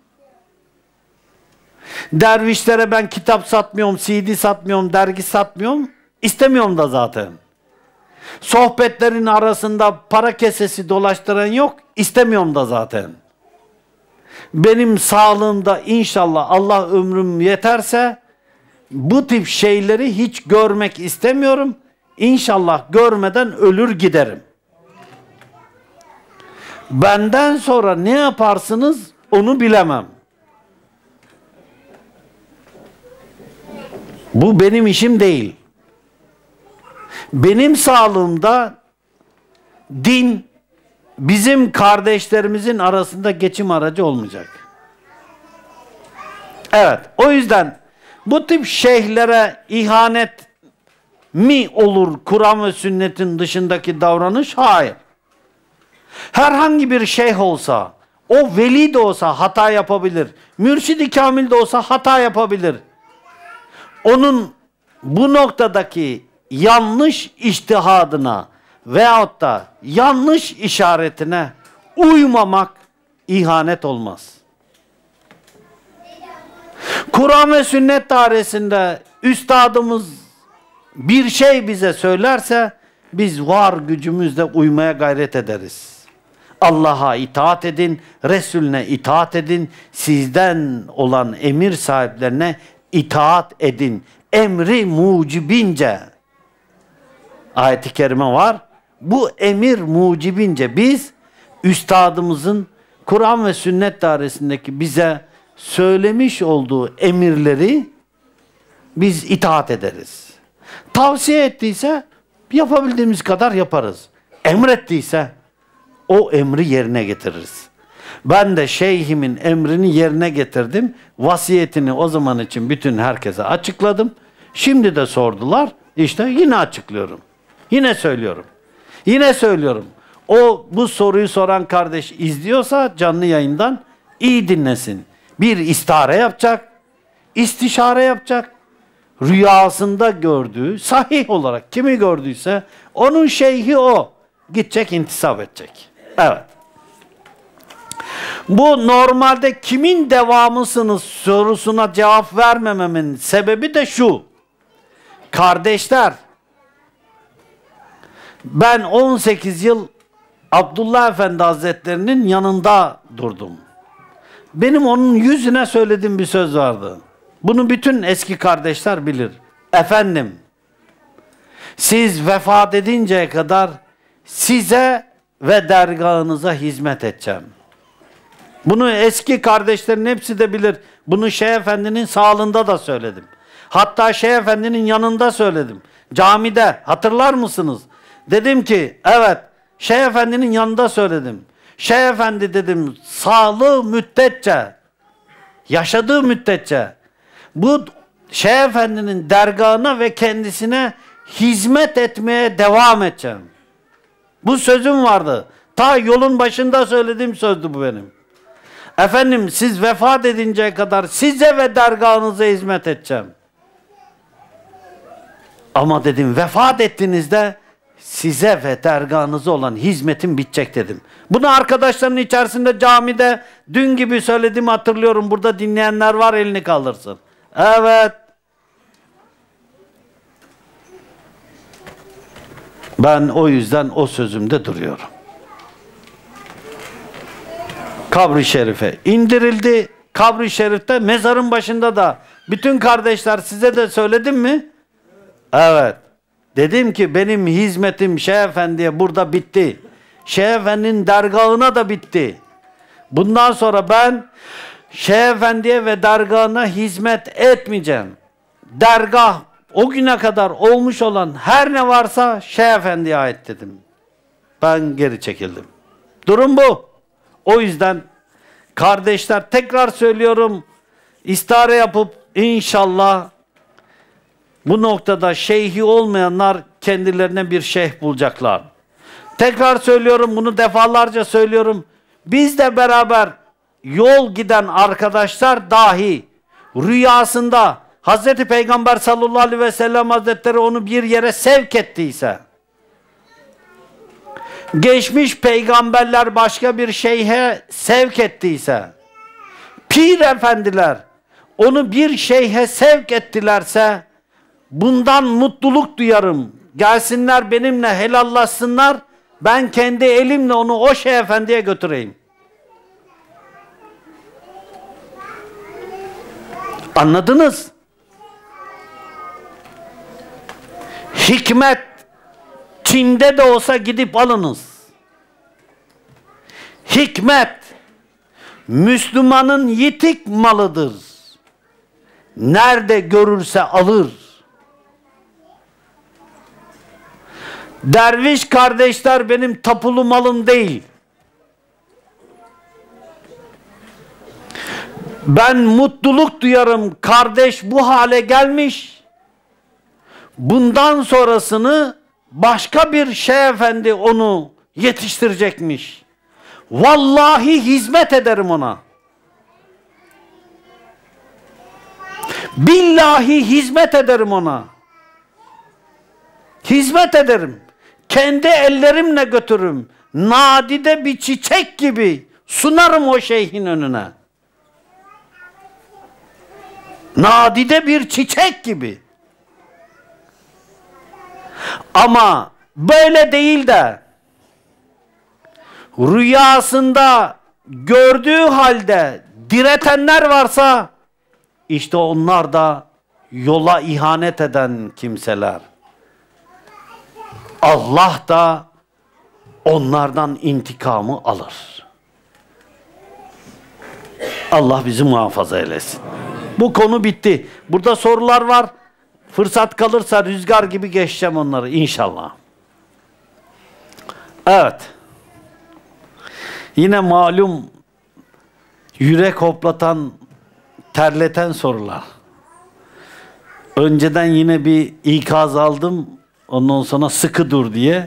Dervişlere ben kitap satmıyorum, CD satmıyorum, dergi satmıyorum, istemiyorum da zaten. Sohbetlerin arasında para kesesi dolaştıran yok, istemiyorum da zaten. Benim sağlığımda inşallah Allah ömrüm yeterse bu tip şeyleri hiç görmek istemiyorum. İnşallah görmeden ölür giderim. Benden sonra ne yaparsınız onu bilemem. Bu benim işim değil. Benim sağlığımda din bizim kardeşlerimizin arasında geçim aracı olmayacak. Evet, o yüzden bu tip şeyhlere ihanet mi olur Kur'an ve sünnetin dışındaki davranış? Hayır. Herhangi bir şeyh olsa, o veli de olsa hata yapabilir. Mürşid-i Kamil de olsa hata yapabilir. Onun bu noktadaki yanlış içtihadına veyahut da yanlış işaretine uymamak ihanet olmaz. Kur'an ve sünnet dairesinde üstadımız bir şey bize söylerse biz var gücümüzle uymaya gayret ederiz. Allah'a itaat edin, Resulüne itaat edin, sizden olan emir sahiplerine itaat edin. Emri mucibince. Ayet-i kerime var. Bu emir mucibince biz üstadımızın Kur'an ve sünnet dairesindeki bize söylemiş olduğu emirleri biz itaat ederiz. Tavsiye ettiyse yapabildiğimiz kadar yaparız. Emrettiyse o emri yerine getiririz. Ben de şeyhimin emrini yerine getirdim. Vasiyetini o zaman için bütün herkese açıkladım. Şimdi de sordular. İşte yine açıklıyorum. Yine söylüyorum. Yine söylüyorum. O bu soruyu soran kardeş izliyorsa canlı yayından iyi dinlesin. Bir istihare yapacak. İstişare yapacak. Rüyasında gördüğü sahih olarak kimi gördüyse onun şeyhi o. Gidecek intisap edecek. Evet. Bu normalde kimin devamısınız sorusuna cevap vermememin sebebi de şu. Kardeşler, ben 18 yıl Abdullah Efendi Hazretleri'nin yanında durdum. Benim onun yüzüne söylediğim bir söz vardı. Bunu bütün eski kardeşler bilir. Efendim, siz vefat edinceye kadar size ve dergahınıza hizmet edeceğim. Bunu eski kardeşlerin hepsi de bilir. Bunu Şeyh Efendi'nin sağlığında da söyledim. Hatta Şeyh Efendi'nin yanında söyledim. Camide, hatırlar mısınız? Dedim ki, evet, Şeyh Efendi'nin yanında söyledim. Şeyh Efendi dedim, sağlığı müddetçe, yaşadığı müddetçe, bu Şeyh Efendi'nin dergahına ve kendisine hizmet etmeye devam edeceğim. Bu sözüm vardı. Ta yolun başında söylediğim sözdü bu benim. Efendim, siz vefat edinceye kadar size ve dergahınıza hizmet edeceğim. Ama dedim, vefat ettiğinizde size ve dergahınıza olan hizmetim bitecek dedim. Bunu arkadaşların içerisinde camide dün gibi söylediğimi hatırlıyorum. Burada dinleyenler var, elini kaldırsın. Evet. Ben o yüzden o sözümde duruyorum. Kabri şerife indirildi. Kabri şerifte, mezarın başında da bütün kardeşler, size de söyledim mi? Evet. Dedim ki benim hizmetim Şeyh Efendi'ye burada bitti. Şeyh Efendi'nin dergahına da bitti. Bundan sonra ben Şeyh Efendi'ye ve dergahına hizmet etmeyeceğim. Dergah o güne kadar olmuş olan her ne varsa Şeyh Efendi'ye ait dedim. Ben geri çekildim. Durum bu. O yüzden kardeşler, tekrar söylüyorum, istihare yapıp inşallah bu noktada şeyhi olmayanlar kendilerine bir şeyh bulacaklar. Tekrar söylüyorum, bunu defalarca söylüyorum. Bizle beraber yol giden arkadaşlar dahi rüyasında Hazreti Peygamber sallallahu aleyhi ve sellem Hazretleri onu bir yere sevk ettiyse, geçmiş peygamberler başka bir şeyhe sevk ettiyse, pir efendiler onu bir şeyhe sevk ettilerse, bundan mutluluk duyarım. Gelsinler benimle helallaşsınlar, ben kendi elimle onu o Şeyh Efendi'ye götüreyim. Anladınız? Hikmet Çin'de de olsa gidip alınız. Hikmet Müslümanın yitik malıdır. Nerede görürse alır. Derviş kardeşler benim tapulu malım değil. Ben mutluluk duyarım, kardeş bu hale gelmiş. Bundan sonrasını başka bir Şeyh Efendi onu yetiştirecekmiş. Vallahi hizmet ederim ona. Billahi hizmet ederim ona. Hizmet ederim. Kendi ellerimle götürürüm. Nadide bir çiçek gibi sunarım o şeyhin önüne. Nadide bir çiçek gibi. Ama böyle değil de rüyasında gördüğü halde diretenler varsa, işte onlar da yola ihanet eden kimseler. Allah da onlardan intikamı alır. Allah bizi muhafaza eylesin. Bu konu bitti. Burada sorular var. Fırsat kalırsa rüzgar gibi geçeceğim onları inşallah. Evet. Yine malum yürek hoplatan, terleten sorular. Önceden yine bir ikaz aldım. Ondan sonra sıkı dur diye.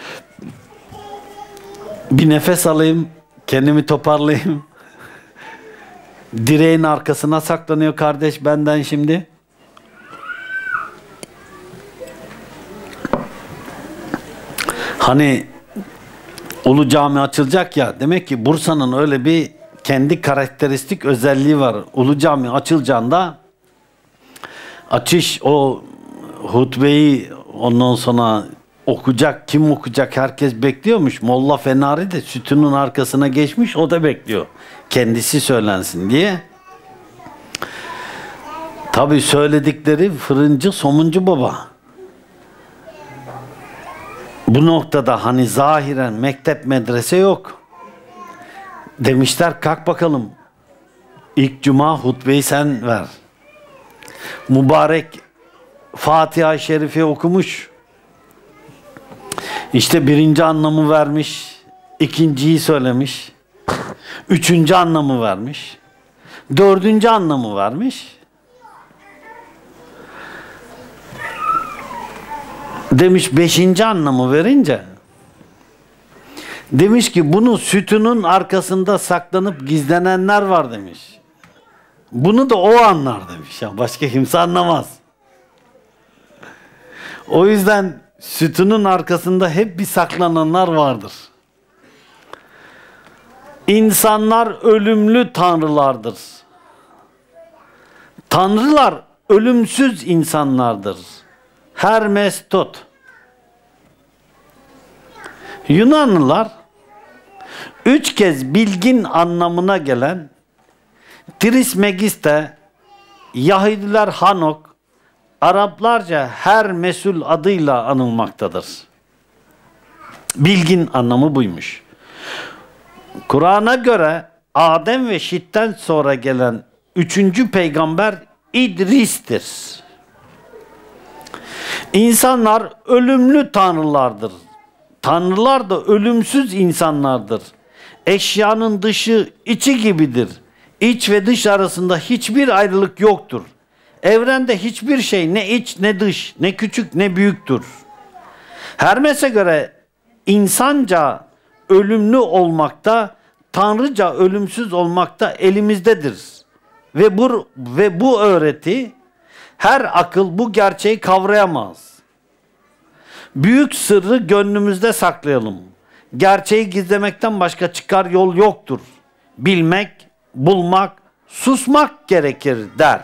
Bir nefes alayım, kendimi toparlayayım. Direğin arkasına saklanıyor kardeş benden şimdi. Hani Ulu Cami açılacak ya, demek ki Bursa'nın öyle bir kendi karakteristik özelliği var. Ulu Cami açılacağında açış, o hutbeyi ondan sonra okuyacak, kim okuyacak herkes bekliyormuş. Molla Fenari de sütunun arkasına geçmiş, o da bekliyor. Kendisi söylensin diye. Tabii söyledikleri fırıncı somuncu baba. Bu noktada hani zahiren mektep medrese yok. Demişler kalk bakalım. İlk cuma hutbeyi sen ver. Mübarek Fatiha-i Şerife okumuş. İşte birinci anlamı vermiş. İkinciyi söylemiş. Üçüncü anlamı vermiş. Dördüncü anlamı vermiş. Demiş beşinci anlamı verince demiş ki bunun sütunun arkasında saklanıp gizlenenler var demiş. Bunu da o anlar demiş. Ya başka kimse anlamaz. O yüzden sütunun arkasında hep bir saklananlar vardır. İnsanlar ölümlü tanrılardır. Tanrılar ölümsüz insanlardır. Hermes Tot. Yunanlılar 3 kez bilgin anlamına gelen Trismegiste, Yahudiler Hanok, Araplarca Hermesul adıyla anılmaktadır. Bilgin anlamı buymuş. Kur'an'a göre Adem ve Şit'ten sonra gelen 3. peygamber İdris'tir. İnsanlar ölümlü tanrılardır. Tanrılar da ölümsüz insanlardır. Eşyanın dışı içi gibidir. İç ve dış arasında hiçbir ayrılık yoktur. Evrende hiçbir şey ne iç ne dış, ne küçük ne büyüktür. Hermes'e göre insanca ölümlü olmakta, tanrıca ölümsüz olmakta elimizdedir. Ve bu öğreti her akıl bu gerçeği kavrayamaz. Büyük sırrı gönlümüzde saklayalım. Gerçeği gizlemekten başka çıkar yol yoktur. Bilmek, bulmak, susmak gerekir der.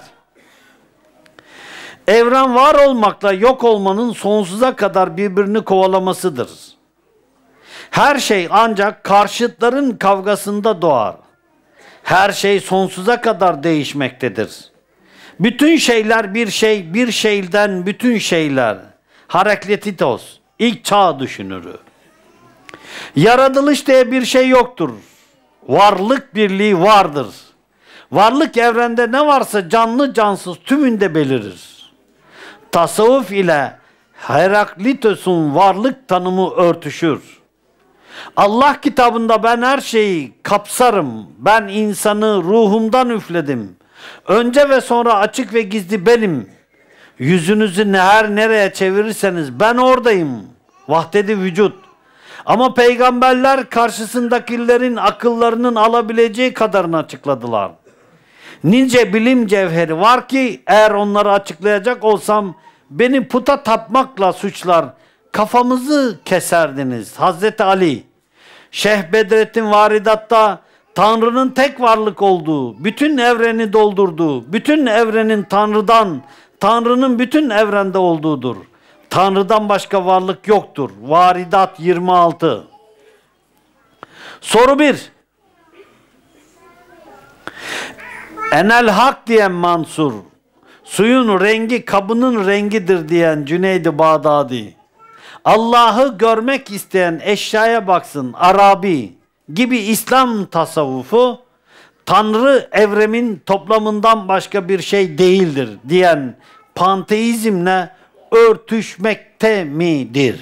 Evren var olmakla yok olmanın sonsuza kadar birbirini kovalamasıdır. Her şey ancak karşıtların kavgasında doğar. Her şey sonsuza kadar değişmektedir. Bütün şeyler bir şey, bir şeyden bütün şeyler. Harakletitos, ilk çağ düşünürü. Yaratılış diye bir şey yoktur. Varlık birliği vardır. Varlık evrende ne varsa canlı cansız tümünde belirir. Tasavvuf ile Heraklitos'un varlık tanımı örtüşür. Allah kitabında ben her şeyi kapsarım. Ben insanı ruhumdan üfledim. Önce ve sonra açık ve gizli benim. Yüzünüzü her nereye çevirirseniz ben oradayım. Vahdedi vücut. Ama peygamberler karşısındakilerin akıllarının alabileceği kadarını açıkladılar. Nice bilim cevheri var ki eğer onları açıklayacak olsam beni puta tapmakla suçlar. Kafamızı keserdiniz. Hazreti Ali, Şeyh Bedrettin Varidat'ta Tanrı'nın tek varlık olduğu, bütün evreni doldurduğu, bütün evrenin Tanrı'dan, Tanrı'nın bütün evrende olduğudur. Tanrı'dan başka varlık yoktur. Varidat 26. Soru 1. Enel hak diyen Mansur, suyun rengi kabının rengidir diyen Cüneyd-i Bağdadi, Allah'ı görmek isteyen eşyaya baksın Arabi gibi İslam tasavvufu, Tanrı evremin toplamından başka bir şey değildir diyen panteizmle örtüşmekte midir?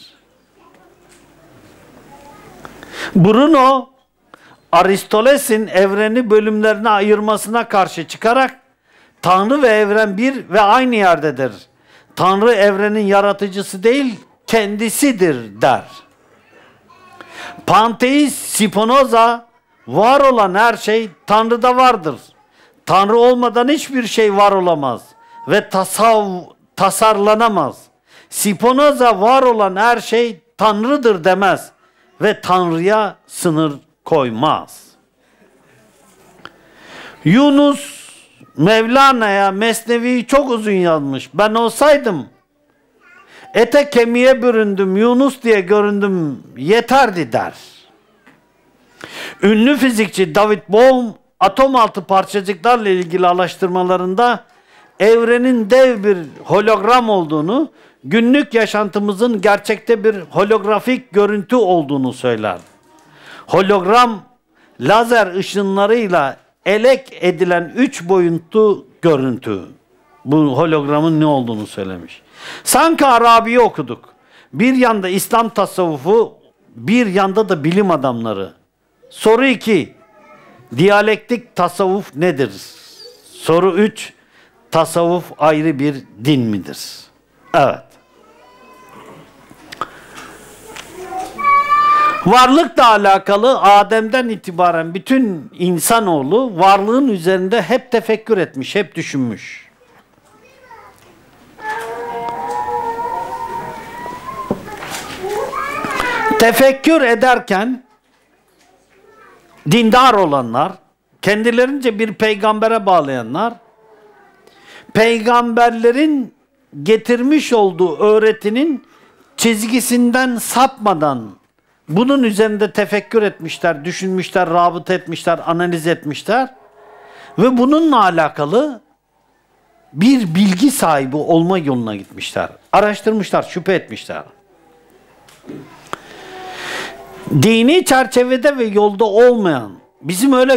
Bruno, Aristoteles'in evreni bölümlerine ayırmasına karşı çıkarak Tanrı ve evren bir ve aynı yerdedir. Tanrı evrenin yaratıcısı değil, kendisidir der. Panteist Spinoza, var olan her şey Tanrı'da vardır. Tanrı olmadan hiçbir şey var olamaz ve tasarlanamaz. Spinoza var olan her şey Tanrı'dır demez ve Tanrı'ya sınır koymaz. Yunus Mevlana'ya Mesnevi'yi çok uzun yazmış. Ben olsaydım ete kemiğe büründüm, Yunus diye göründüm yeterdi der. Ünlü fizikçi David Bohm atom altı parçacıklarla ilgili araştırmalarında evrenin dev bir hologram olduğunu, günlük yaşantımızın gerçekte bir holografik görüntü olduğunu söyler. Hologram, lazer ışınlarıyla elek edilen 3 boyutlu görüntü. Bu hologramın ne olduğunu söylemiş. Sanki Arabi'yi okuduk. Bir yanda İslam tasavvufu, bir yanda da bilim adamları. Soru 2. Diyalektik tasavvuf nedir? Soru 3. Tasavvuf ayrı bir din midir? Evet. Varlıkla alakalı Adem'den itibaren bütün insanoğlu varlığın üzerinde hep tefekkür etmiş, hep düşünmüş. Tefekkür ederken dindar olanlar, kendilerince bir peygambere bağlayanlar, peygamberlerin getirmiş olduğu öğretinin çizgisinden sapmadan bunun üzerinde tefekkür etmişler, düşünmüşler, rabıta etmişler, analiz etmişler ve bununla alakalı bir bilgi sahibi olma yoluna gitmişler. Araştırmışlar, şüphe etmişler. Dini çerçevede ve yolda olmayan, bizim öyle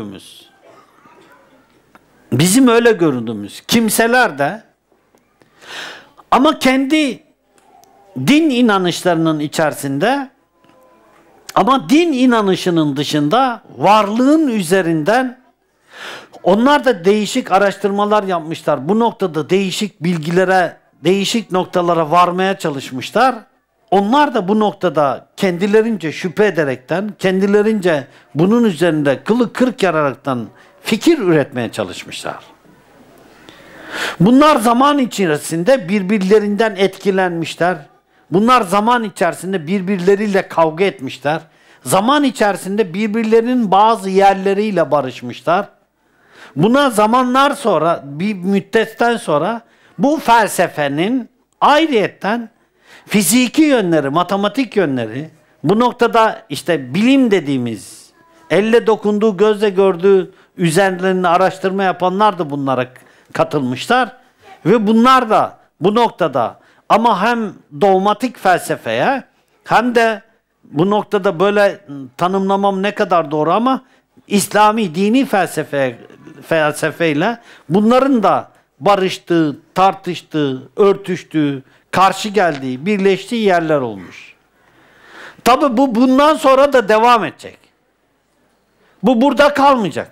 gördüğümüz kimseler de ama kendi din inanışlarının içerisinde ama din inanışının dışında varlığın üzerinden onlar da değişik araştırmalar yapmışlar. Bu noktada değişik bilgilere, değişik noktalara varmaya çalışmışlar. Onlar da bu noktada kendilerince şüphe ederekten, kendilerince bunun üzerinde kılı kırk yararaktan fikir üretmeye çalışmışlar. Bunlar zaman içerisinde birbirlerinden etkilenmişler. Bunlar zaman içerisinde birbirleriyle kavga etmişler. Zaman içerisinde birbirlerinin bazı yerleriyle barışmışlar. Buna zamanlar sonra, bir müddetten sonra bu felsefenin ayrıyetten fiziki yönleri, matematik yönleri, bu noktada işte bilim dediğimiz, elle dokunduğu, gözle gördüğü üzerlerine araştırma yapanlar da bunlara katılmışlar. Ve bunlar da bu noktada ama hem dogmatik felsefeye hem de bu noktada böyle tanımlamam ne kadar doğru ama İslami dini felsefeyle bunların da barıştığı, tartıştığı, örtüştüğü, karşı geldiği, birleştiği yerler olmuş. Tabi bu bundan sonra da devam edecek. Bu burada kalmayacak.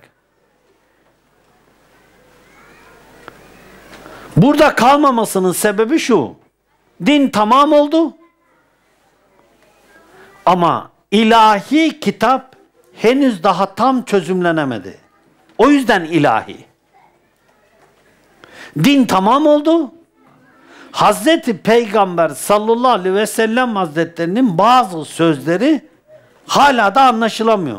Burada kalmamasının sebebi şu. Din tamam oldu. Ama ilahi kitap henüz daha tam çözümlenemedi. O yüzden ilahi. Din tamam oldu. Hazreti Peygamber sallallahu aleyhi ve sellem Hazretlerinin bazı sözleri hala da anlaşılamıyor.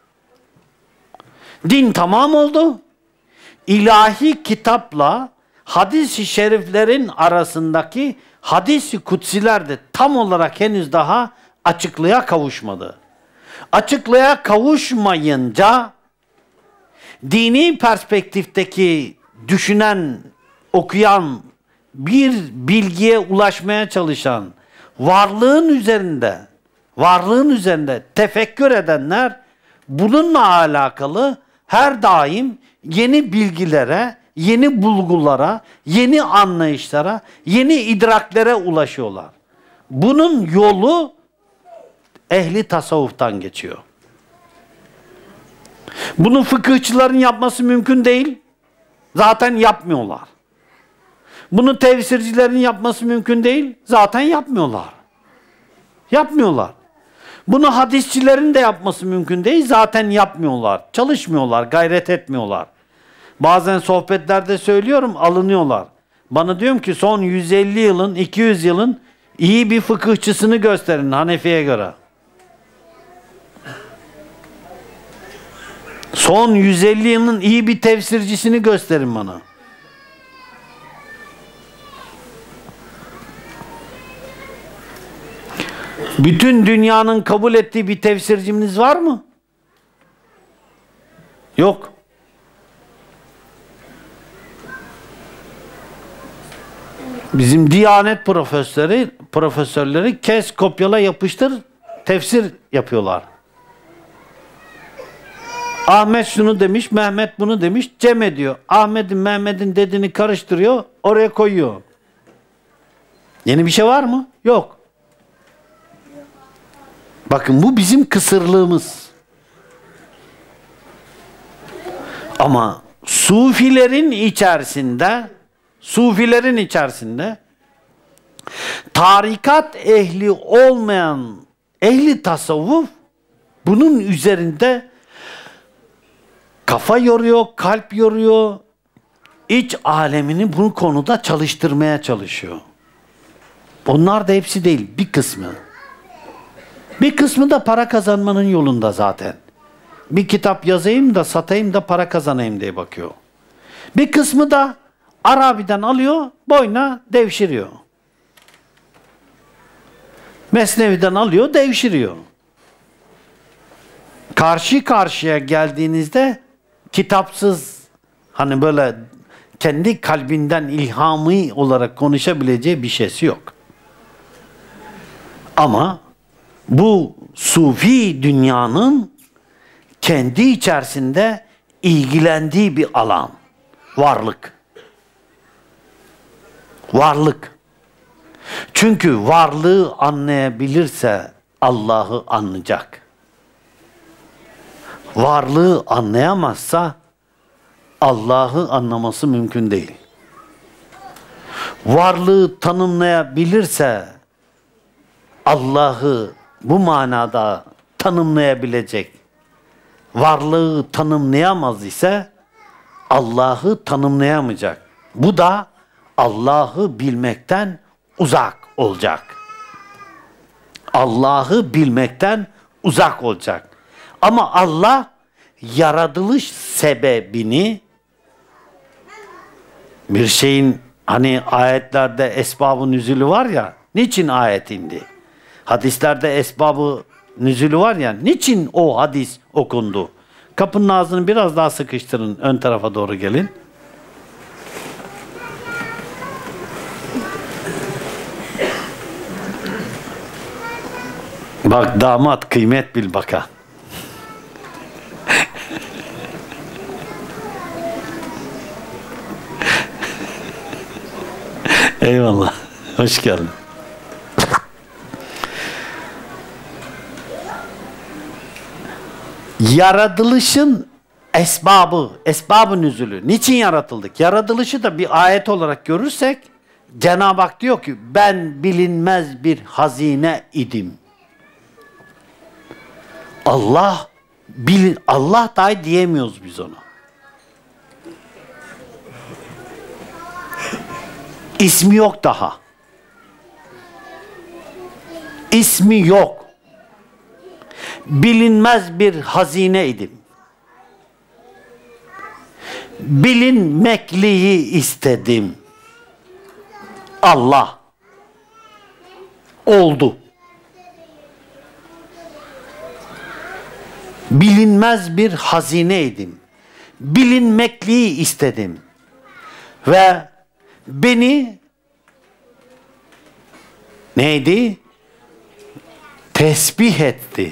Din tamam oldu. İlahi kitapla hadis-i şeriflerin arasındaki hadis-i kutsiler de tam olarak henüz daha açıklığa kavuşmadı. Açıklığa kavuşmayınca dini perspektifteki düşünen, okuyan, bir bilgiye ulaşmaya çalışan, varlığın üzerinde tefekkür edenler bununla alakalı her daim yeni bilgilere, yeni bulgulara, yeni anlayışlara, yeni idraklere ulaşıyorlar. Bunun yolu ehli tasavvuftan geçiyor. Bunu fıkıhçıların yapması mümkün değil. Zaten yapmıyorlar. Bunu tefsircilerin yapması mümkün değil. Zaten yapmıyorlar. Yapmıyorlar. Bunu hadisçilerin de yapması mümkün değil. Zaten yapmıyorlar. Çalışmıyorlar, gayret etmiyorlar. Bazen sohbetlerde söylüyorum, alınıyorlar. Bana diyorum ki son 150 yılın, 200 yılın iyi bir fıkıhçısını gösterin Hanefi'ye göre. Son 150 yılın iyi bir tefsircisini gösterin bana. Bütün dünyanın kabul ettiği bir tefsircimiz var mı? Yok. Bizim Diyanet profesörleri kes, kopyala, yapıştır, tefsir yapıyorlar. Ahmet şunu demiş, Mehmet bunu demiş, cem ediyor. Ahmet'in, Mehmet'in dediğini karıştırıyor, oraya koyuyor. Yeni bir şey var mı? Yok. Bakın bu bizim kısırlığımız. Ama Sufilerin içerisinde tarikat ehli olmayan ehli tasavvuf bunun üzerinde kafa yoruyor, kalp yoruyor, iç alemini bu konuda çalıştırmaya çalışıyor. Onlar da hepsi değil, bir kısmı. Bir kısmı da para kazanmanın yolunda zaten. Bir kitap yazayım da satayım da para kazanayım diye bakıyor. Bir kısmı da Arabi'den alıyor, boyuna devşiriyor. Mesnevi'den alıyor, devşiriyor. Karşı karşıya geldiğinizde kitapsız, hani böyle kendi kalbinden ilhami olarak konuşabileceği bir şeysi yok. Ama bu sufi dünyanın kendi içerisinde ilgilendiği bir alan. Varlık. Varlık. Çünkü varlığı anlayabilirse Allah'ı anlayacak. Varlığı anlayamazsa Allah'ı anlaması mümkün değil. Varlığı tanımlayabilirse Allah'ı bu manada tanımlayabilecek. Varlığı tanımlayamaz ise Allah'ı tanımlayamayacak. Bu da Allah'ı bilmekten uzak olacak. Allah'ı bilmekten uzak olacak. Ama Allah yaratılış sebebini, bir şeyin hani ayetlerde esbab-ı nüzulü var ya, niçin ayet indi? Hadislerde esbab-ı nüzulü var ya, niçin o hadis okundu? Kapının ağzını biraz daha sıkıştırın, ön tarafa doğru gelin. Bak damat, kıymet bil baka. Eyvallah. Hoş geldin. Yaratılışın esbabı, esbab-ı nüzulü. Niçin yaratıldık? Yaratılışı da bir ayet olarak görürsek Cenab-ı Hak diyor ki ben bilinmez bir hazine idim. Allah dahi diyemiyoruz biz ona. İsmi yok daha. İsmi yok. Bilinmez bir hazine idim. Bilinmekliği istedim. Allah oldu. Bilinmez bir hazineydim. Bilinmekliği istedim. Ve beni neydi? Tesbih etti.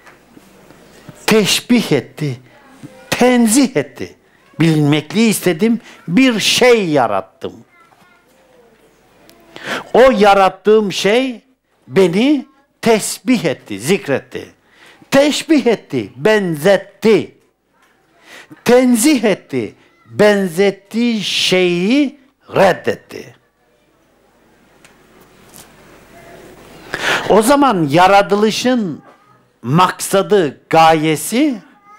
Teşbih etti. Tenzih etti. Bilinmekliği istedim. Bir şey yarattım. O yarattığım şey beni tesbih etti, zikretti. Teşbih etti, benzetti. Tenzih etti, benzettiği şeyi reddetti. O zaman yaratılışın maksadı, gayesi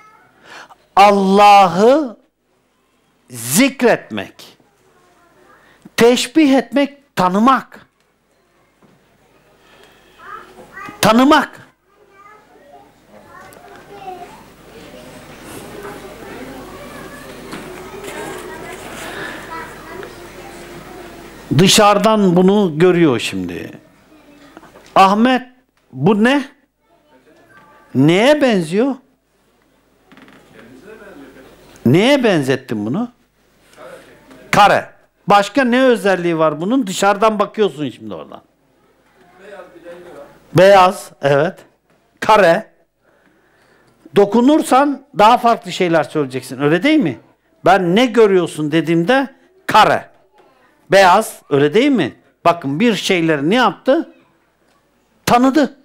Allah'ı zikretmek, teşbih etmek, tanımak. Tanımak. Dışarıdan bunu görüyor şimdi. Ahmet, bu ne? Neye benziyor? Neye benzettin bunu? Kare. Başka ne özelliği var bunun? Dışarıdan bakıyorsun şimdi oradan. Beyaz bir rengi var. Beyaz, evet. Kare. Dokunursan daha farklı şeyler söyleyeceksin. Öyle değil mi? Ben ne görüyorsun dediğimde kare. Beyaz. Öyle değil mi? Bakın bir şeyleri ne yaptı? Tanıdı.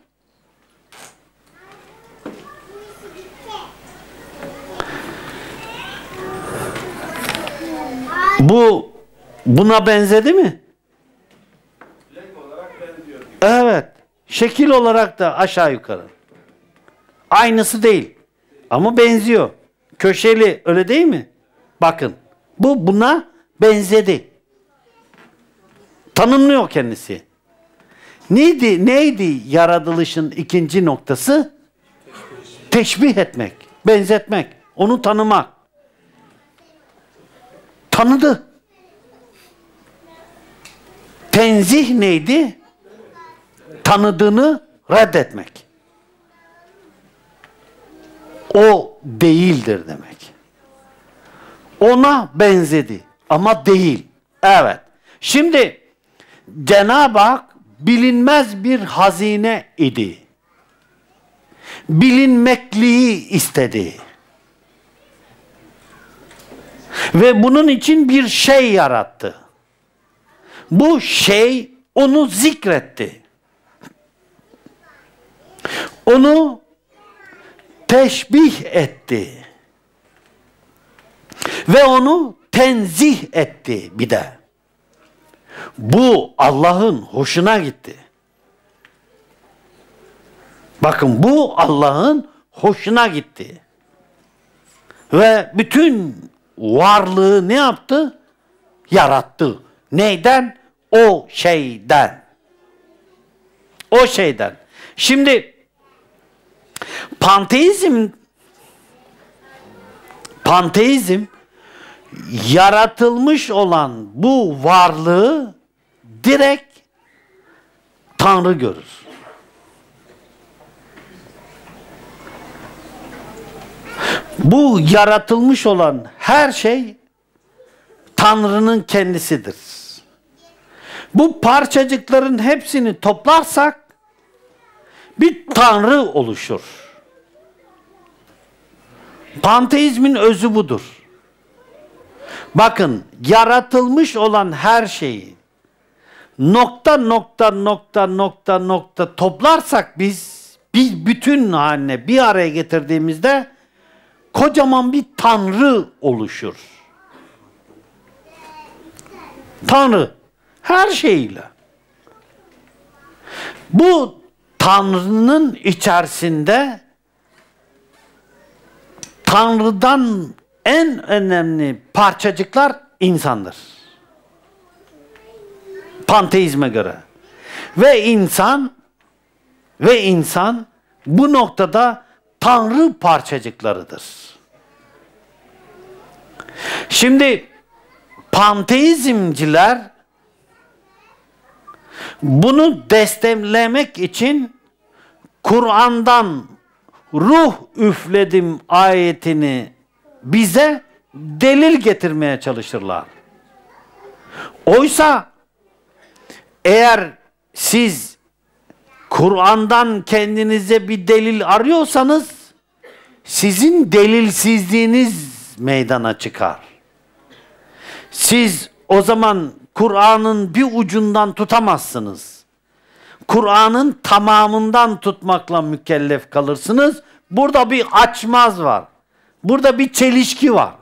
Buna benzedi mi? Renk olarak benziyor. Evet. Şekil olarak da aşağı yukarı. Aynısı değil. Ama benziyor. Köşeli, öyle değil mi? Bakın. Bu buna benzedi. Tanımlıyor kendisi. Neydi yaratılışın ikinci noktası? Teşbih etmek, benzetmek, onu tanımak. Tanıdı. Tenzih neydi? Tanıdığını reddetmek. O değildir demek. Ona benzedi ama değil. Evet. Şimdi Cenab-ı Hak bilinmez bir hazine idi. Bilinmekliği istedi. Ve bunun için bir şey yarattı. Bu şey onu zikretti. Onu teşbih etti. Ve onu tenzih etti bir de. Bu Allah'ın hoşuna gitti. Bakın bu Allah'ın hoşuna gitti. Ve bütün varlığı ne yaptı? Yarattı. Neyden? O şeyden. O şeyden. Şimdi panteizm yaratılmış olan bu varlığı direkt Tanrı görür. Bu yaratılmış olan her şey Tanrı'nın kendisidir. Bu parçacıkların hepsini toplarsak bir Tanrı oluşur. Panteizmin özü budur. Bakın, yaratılmış olan her şeyi nokta toplarsak biz bütün haline bir araya getirdiğimizde kocaman bir Tanrı oluşur. Tanrı her şeyiyle. Bu Tanrı'nın içerisinde Tanrı'dan en önemli parçacıklar insandır. Panteizme göre. Ve insan bu noktada Tanrı parçacıklarıdır. Şimdi panteizmciler bunu desteklemek için Kur'an'dan ruh üfledim ayetini bize delil getirmeye çalışırlar. Oysa eğer siz Kur'an'dan kendinize bir delil arıyorsanız sizin delilsizliğiniz meydana çıkar. Siz o zaman Kur'an'ın bir ucundan tutamazsınız. Kur'an'ın tamamından tutmakla mükellef kalırsınız. Burada bir açmaz var. Burada bir çelişki var.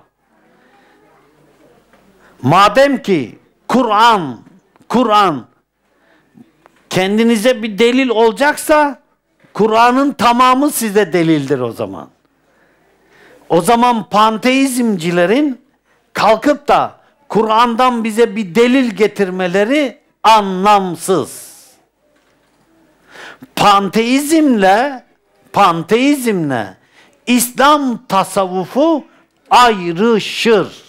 Madem ki Kur'an kendinize bir delil olacaksa Kur'an'ın tamamı size delildir o zaman. O zaman panteizmcilerin kalkıp da Kur'an'dan bize bir delil getirmeleri anlamsız. Panteizmle İslam tasavvufu ayrışır.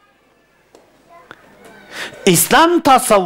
İslam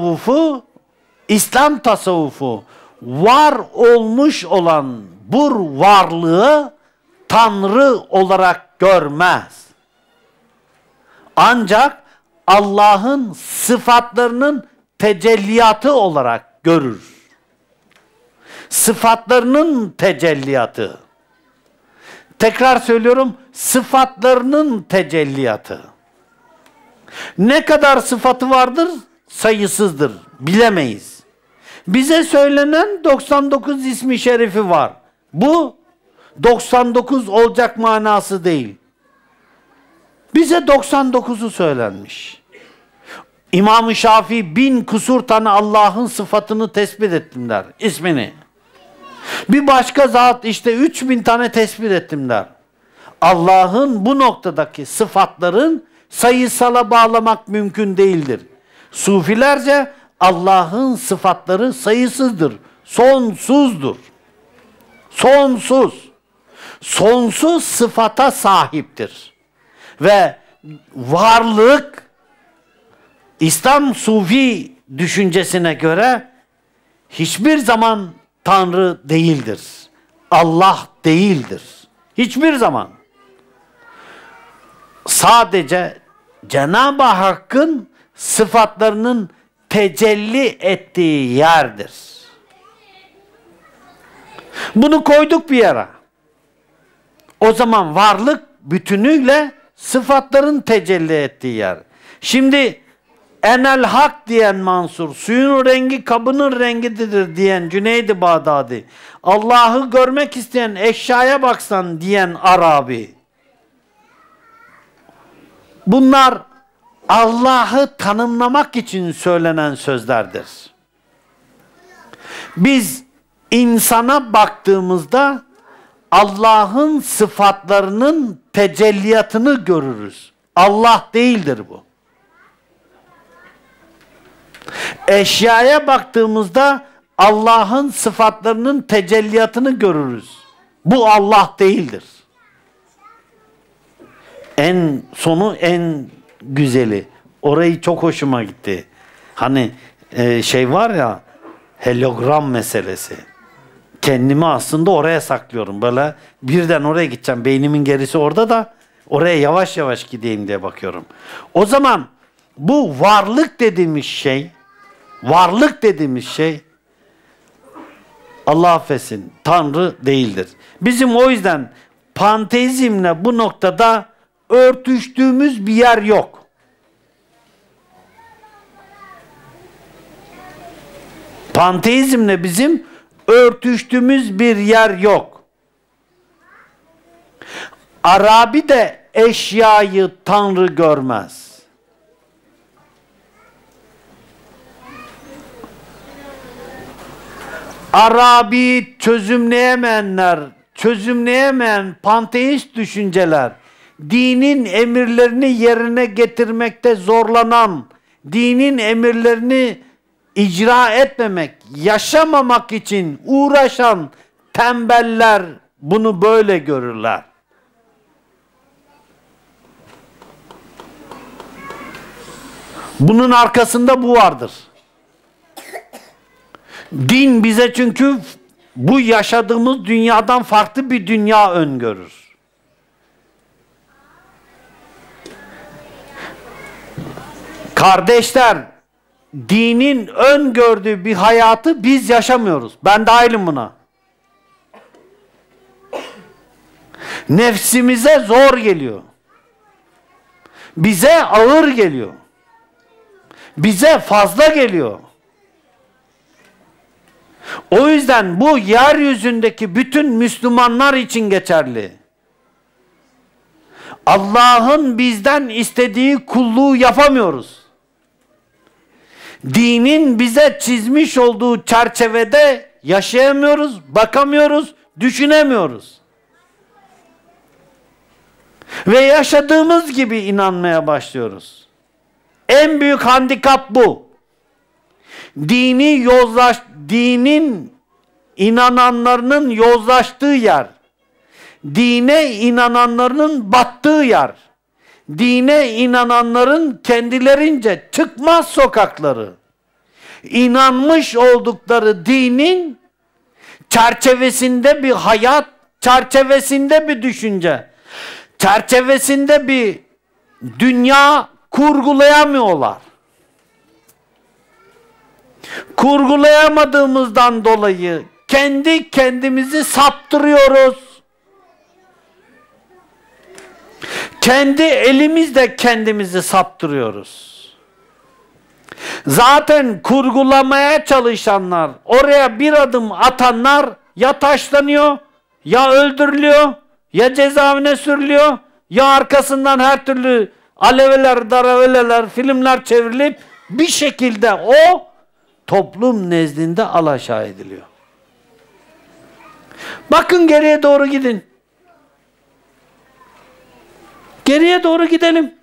tasavvufu var olmuş olan bu varlığı Tanrı olarak görmez. Ancak Allah'ın sıfatlarının tecelliyatı olarak görür. Sıfatlarının tecelliyatı. Tekrar söylüyorum, sıfatlarının tecelliyatı. Ne kadar sıfatı vardır? Sayısızdır. Bilemeyiz. Bize söylenen 99 ismi şerifi var. Bu 99 olacak manası değil. Bize 99'u söylenmiş. İmam-ı Şafii 1000 kusur tane Allah'ın sıfatını tespit ettim der. İsmini. Bir başka zat işte 3000 tane tespit ettim der. Allah'ın bu noktadaki sıfatların sayısala bağlamak mümkün değildir. Sufilerce Allah'ın sıfatları sayısızdır. Sonsuzdur. Sonsuz. Sonsuz sıfata sahiptir. Ve varlık İslam Sufi düşüncesine göre hiçbir zaman Tanrı değildir. Allah değildir. Hiçbir zaman. Sadece Cenab-ı Hakk'ın sıfatlarının tecelli ettiği yerdir. Bunu koyduk bir yere. O zaman varlık bütünüyle sıfatların tecelli ettiği yer. Şimdi enel hak diyen Mansur, suyun rengi kabının rengidir diyen Cüneyd-i Bağdadi, Allah'ı görmek isteyen eşyaya baksan diyen Arabi. Bunlar Allah'ı tanımlamak için söylenen sözlerdir. Biz insana baktığımızda Allah'ın sıfatlarının tecelliyatını görürüz. Allah değildir bu. Eşyaya baktığımızda Allah'ın sıfatlarının tecelliyatını görürüz. Bu Allah değildir. En sonu en güzeli. Orayı çok hoşuma gitti. Hani şey var ya, hologram meselesi. Kendimi aslında oraya saklıyorum. Böyle birden oraya gideceğim. Beynimin gerisi orada da oraya yavaş yavaş gideyim diye bakıyorum. O zaman bu varlık dediğimiz şey, Allah affetsin, Tanrı değildir. Bizim o yüzden panteizmle bu noktada örtüştüğümüz bir yer yok. Panteizmle bizim örtüştüğümüz bir yer yok. Arabi de eşyayı Tanrı görmez. Arabi çözümleyemeyen panteist düşünceler, dinin emirlerini yerine getirmekte zorlanan, dinin emirlerini icra etmemek, yaşamamak için uğraşan tembeller bunu böyle görürler. Bunun arkasında bu vardır. Din bize çünkü bu yaşadığımız dünyadan farklı bir dünya öngörür. Kardeşler, dinin öngördüğü bir hayatı biz yaşamıyoruz. Ben dahilim buna. Nefsimize zor geliyor. Bize ağır geliyor. Bize fazla geliyor. O yüzden bu yeryüzündeki bütün Müslümanlar için geçerli. Allah'ın bizden istediği kulluğu yapamıyoruz. Dinin bize çizmiş olduğu çerçevede yaşayamıyoruz, bakamıyoruz, düşünemiyoruz. Ve yaşadığımız gibi inanmaya başlıyoruz. En büyük handikap bu. Dinin inananlarının yozlaştığı yer, dine inananlarının battığı yer, dine inananların kendilerince çıkmaz sokakları, inanmış oldukları dinin çerçevesinde bir hayat, çerçevesinde bir düşünce, çerçevesinde bir dünya kurgulayamıyorlar. Kurgulayamadığımızdan dolayı kendi kendimizi saptırıyoruz. Kendi elimizle kendimizi saptırıyoruz. Zaten kurgulamaya çalışanlar, oraya bir adım atanlar ya taşlanıyor, ya öldürülüyor, ya cezaevine sürülüyor, ya arkasından her türlü aleveler, daraveler, filmler çevrilip bir şekilde o toplum nezdinde alaşağı ediliyor. Bakın geriye doğru gidin. Geriye doğru gidelim.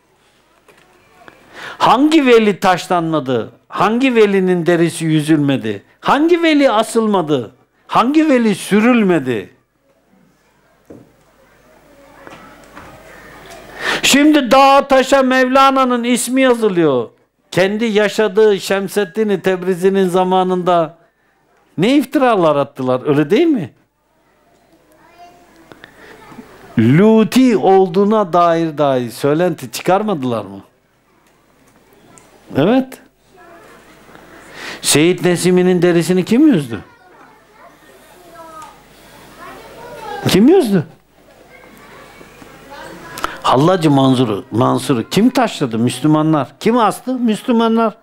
Hangi veli taşlanmadı? Hangi velinin derisi yüzülmedi? Hangi veli asılmadı? Hangi veli sürülmedi? Şimdi dağa taşa Mevlana'nın ismi yazılıyor. Kendi yaşadığı Şemseddin Tebrizi'nin zamanında ne iftiralar attılar, öyle değil mi? Luti olduğuna dair dahi söylenti çıkarmadılar mı? Evet. Seyit Nesimi'nin derisini kim yüzdü? Kim yüzdü? Hallacı Mansur'u kim taşladı? Müslümanlar. Kim astı? Müslümanlar.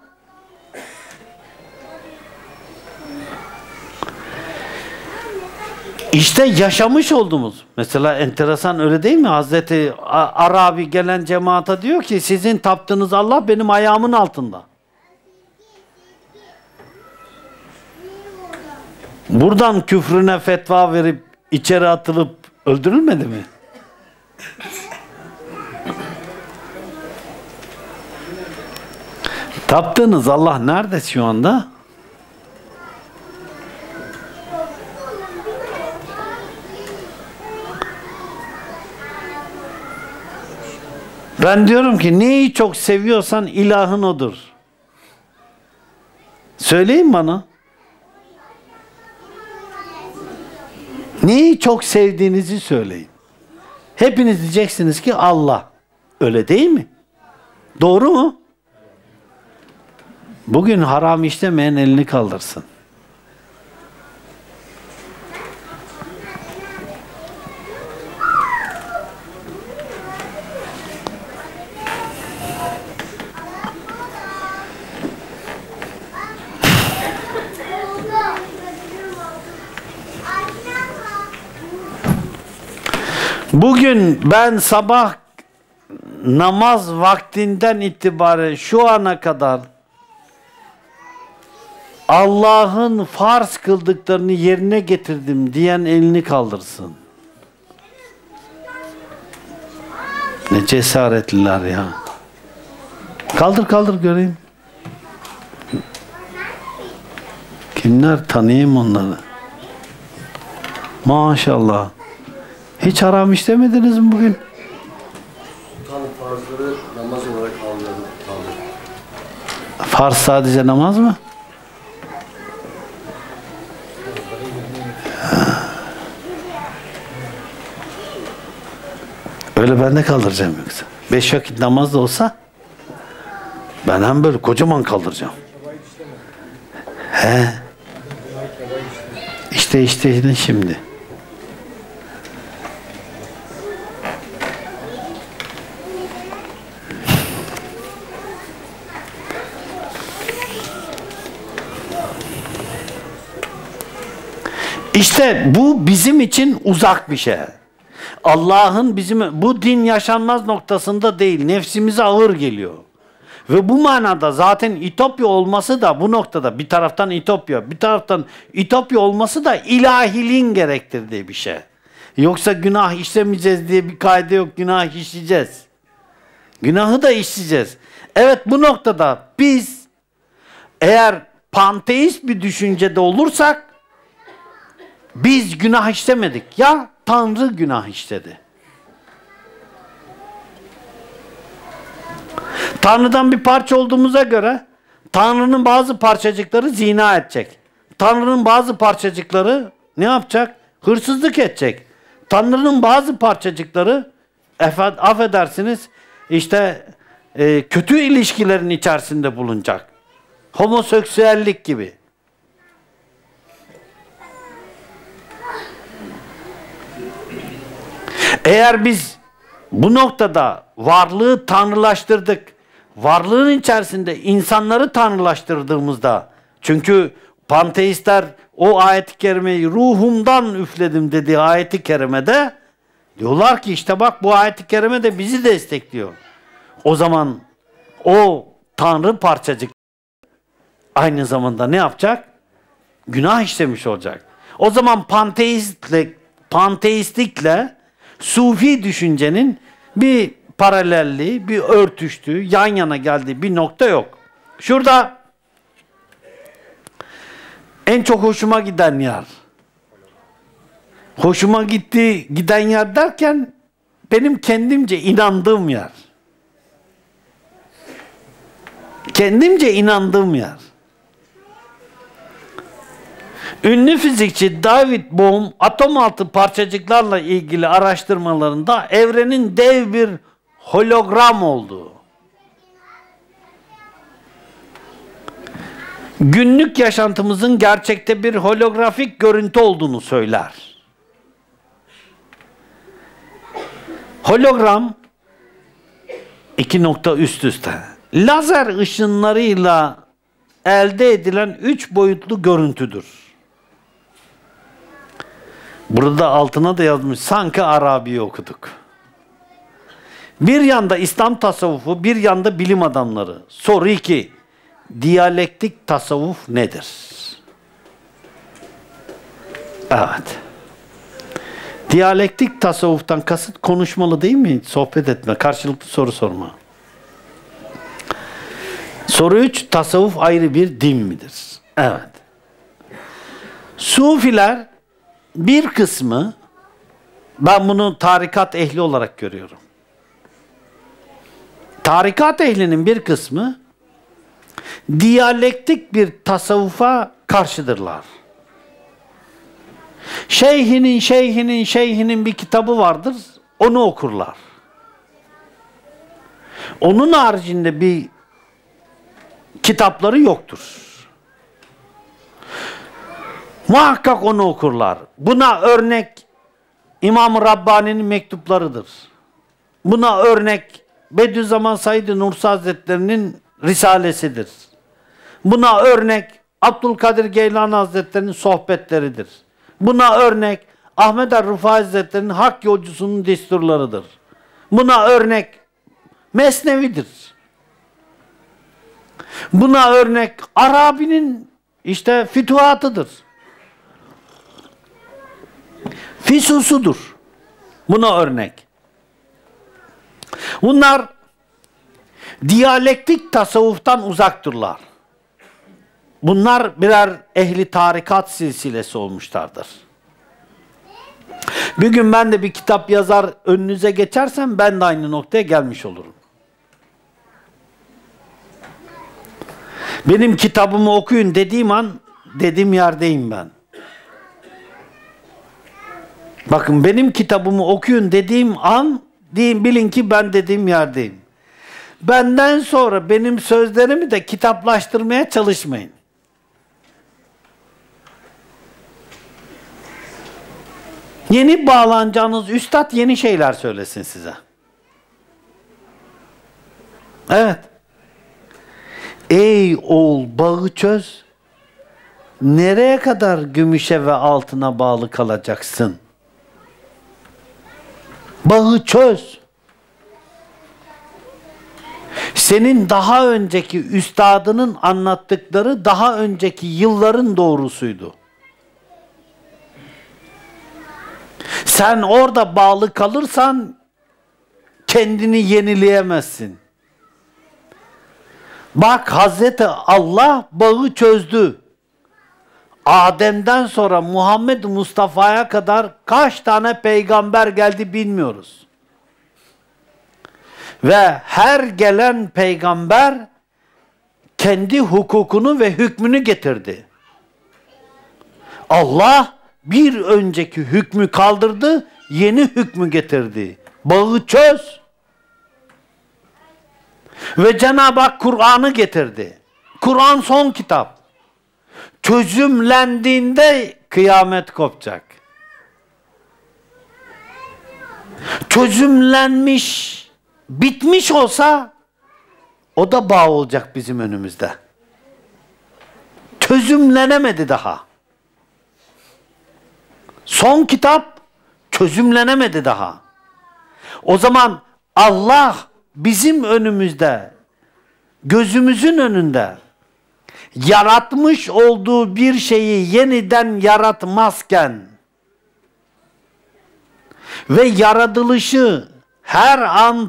İşte yaşamış olduğumuz. Mesela enteresan, öyle değil mi? Hazreti Arabi gelen cemaate diyor ki sizin taptığınız Allah benim ayağımın altında. Buradan küfrüne fetva verip içeri atılıp öldürülmedi mi? Taptığınız Allah nerede şu anda? Ben diyorum ki neyi çok seviyorsan ilahın odur. Söyleyin bana. Neyi çok sevdiğinizi söyleyin. Hepiniz diyeceksiniz ki Allah. Öyle değil mi? Doğru mu? Bugün haram işlemeyen elini kaldırsın. Bugün ben sabah namaz vaktinden itibaren şu ana kadar Allah'ın farz kıldıklarını yerine getirdim diyen elini kaldırsın. Ne cesaretliler ya. Kaldır kaldır göreyim. Kimler, tanıyayım onları. Maşallah. Hiç haram işlemediniz mi bugün? Sultan farzları namaz olarak aldı. Farz sadece namaz mı? Öyle ben de kaldıracağım yoksa. 5 vakit namaz da olsa ben hem böyle kocaman kaldıracağım. He. İşte şimdi. İşte bu bizim için uzak bir şey. Allah'ın bu din yaşanmaz noktasında değil, nefsimize ağır geliyor. Ve bu manada zaten İtopya olması da bu noktada bir taraftan İtopya olması da ilahiliğin gerektirdiği bir şey. Yoksa günah işlemeyeceğiz diye bir kaide yok, günah işleyeceğiz. Günahı da işleyeceğiz. Evet, bu noktada biz eğer panteist bir düşüncede olursak biz günah işlemedik. Ya Tanrı günah işledi. Tanrı'dan bir parça olduğumuza göre Tanrı'nın bazı parçacıkları zina edecek. Tanrı'nın bazı parçacıkları ne yapacak? Hırsızlık edecek. Tanrı'nın bazı parçacıkları affedersiniz işte kötü ilişkilerin içerisinde bulunacak. Homoseksüellik gibi. Eğer biz bu noktada varlığı tanrılaştırdık, varlığın içerisinde insanları tanrılaştırdığımızda, çünkü panteistler o ayet-i kerimeyi ruhumdan üfledim dediği ayet-i kerimede diyorlar ki işte bak bu ayet-i kerime de bizi destekliyor. O zaman o tanrı parçacık aynı zamanda ne yapacak? Günah işlemiş olacak. O zaman panteistlikle sufi düşüncenin bir paralelliği, bir örtüştüğü, yan yana geldiği bir nokta yok. Şurada en çok hoşuma giden yer. Hoşuma giden yer derken benim kendimce inandığım yer. Kendimce inandığım yer. Ünlü fizikçi David Bohm atom altı parçacıklarla ilgili araştırmalarında evrenin dev bir hologram olduğu, günlük yaşantımızın gerçekte bir holografik görüntü olduğunu söyler. Hologram iki nokta üst üste. Lazer ışınlarıyla elde edilen 3 boyutlu görüntüdür. Burada altına da yazmış, sanki Arabi'yi okuduk. Bir yanda İslam tasavvufu, bir yanda bilim adamları. Soru 2. Diyalektik tasavvuf nedir? Evet. Diyalektik tasavvuftan kasıt konuşmalı değil mi? Sohbet etme, karşılıklı soru sorma. Soru 3. Tasavvuf ayrı bir din midir? Evet. Sufiler bir kısmı, ben bunu tarikat ehli olarak görüyorum. Tarikat ehlinin bir kısmı diyalektik bir tasavvufa karşıdırlar. Şeyhinin bir kitabı vardır, onu okurlar. Onun haricinde bir kitapları yoktur. Muhakkak onu okurlar. Buna örnek İmam-ı Rabbani'nin mektuplarıdır. Buna örnek Bediüzzaman Said-i Nursi Hazretleri'nin Risalesidir. Buna örnek Abdülkadir Geylani Hazretleri'nin sohbetleridir. Buna örnek Ahmed er-Rufai Hazretleri'nin Hak Yolcusu'nun desturlarıdır. Buna örnek Mesnevi'dir. Buna örnek Arabi'nin işte fütuhatıdır. Fisusudur. Buna örnek. Bunlar diyalektik tasavvuftan uzaktırlar. Bunlar birer ehli tarikat silsilesi olmuşlardır. Bir gün ben de bir kitap yazar önünüze geçersem ben de aynı noktaya gelmiş olurum. Benim kitabımı okuyun dediğim an dediğim yerdeyim ben. Bakın benim kitabımı okuyun dediğim an bilin ki ben dediğim yerdeyim. Benden sonra benim sözlerimi de kitaplaştırmaya çalışmayın. Yeni bağlanacağınız üstad yeni şeyler söylesin size. Evet. Ey oğul bağı çöz, nereye kadar gümüşe ve altına bağlı kalacaksın? Bağı çöz. Senin daha önceki üstadının anlattıkları daha önceki yılların doğrusuydu. Sen orada bağlı kalırsan kendini yenileyemezsin. Bak Hazreti Allah bağı çözdü. Adem'den sonra Muhammed Mustafa'ya kadar kaç tane peygamber geldi bilmiyoruz. Ve her gelen peygamber kendi hukukunu ve hükmünü getirdi. Allah bir önceki hükmü kaldırdı, yeni hükmü getirdi. Bağı çöz. Ve Cenab-ı Hak Kur'an'ı getirdi. Kur'an son kitap. Çözümlendiğinde kıyamet kopacak. Çözümlenmiş, bitmiş olsa o da bağ olacak bizim önümüzde. Çözümlenemedi daha. Son kitap çözümlenemedi daha. O zaman Allah bizim önümüzde, gözümüzün önünde yaratmış olduğu bir şeyi yeniden yaratmazken ve yaratılışı her an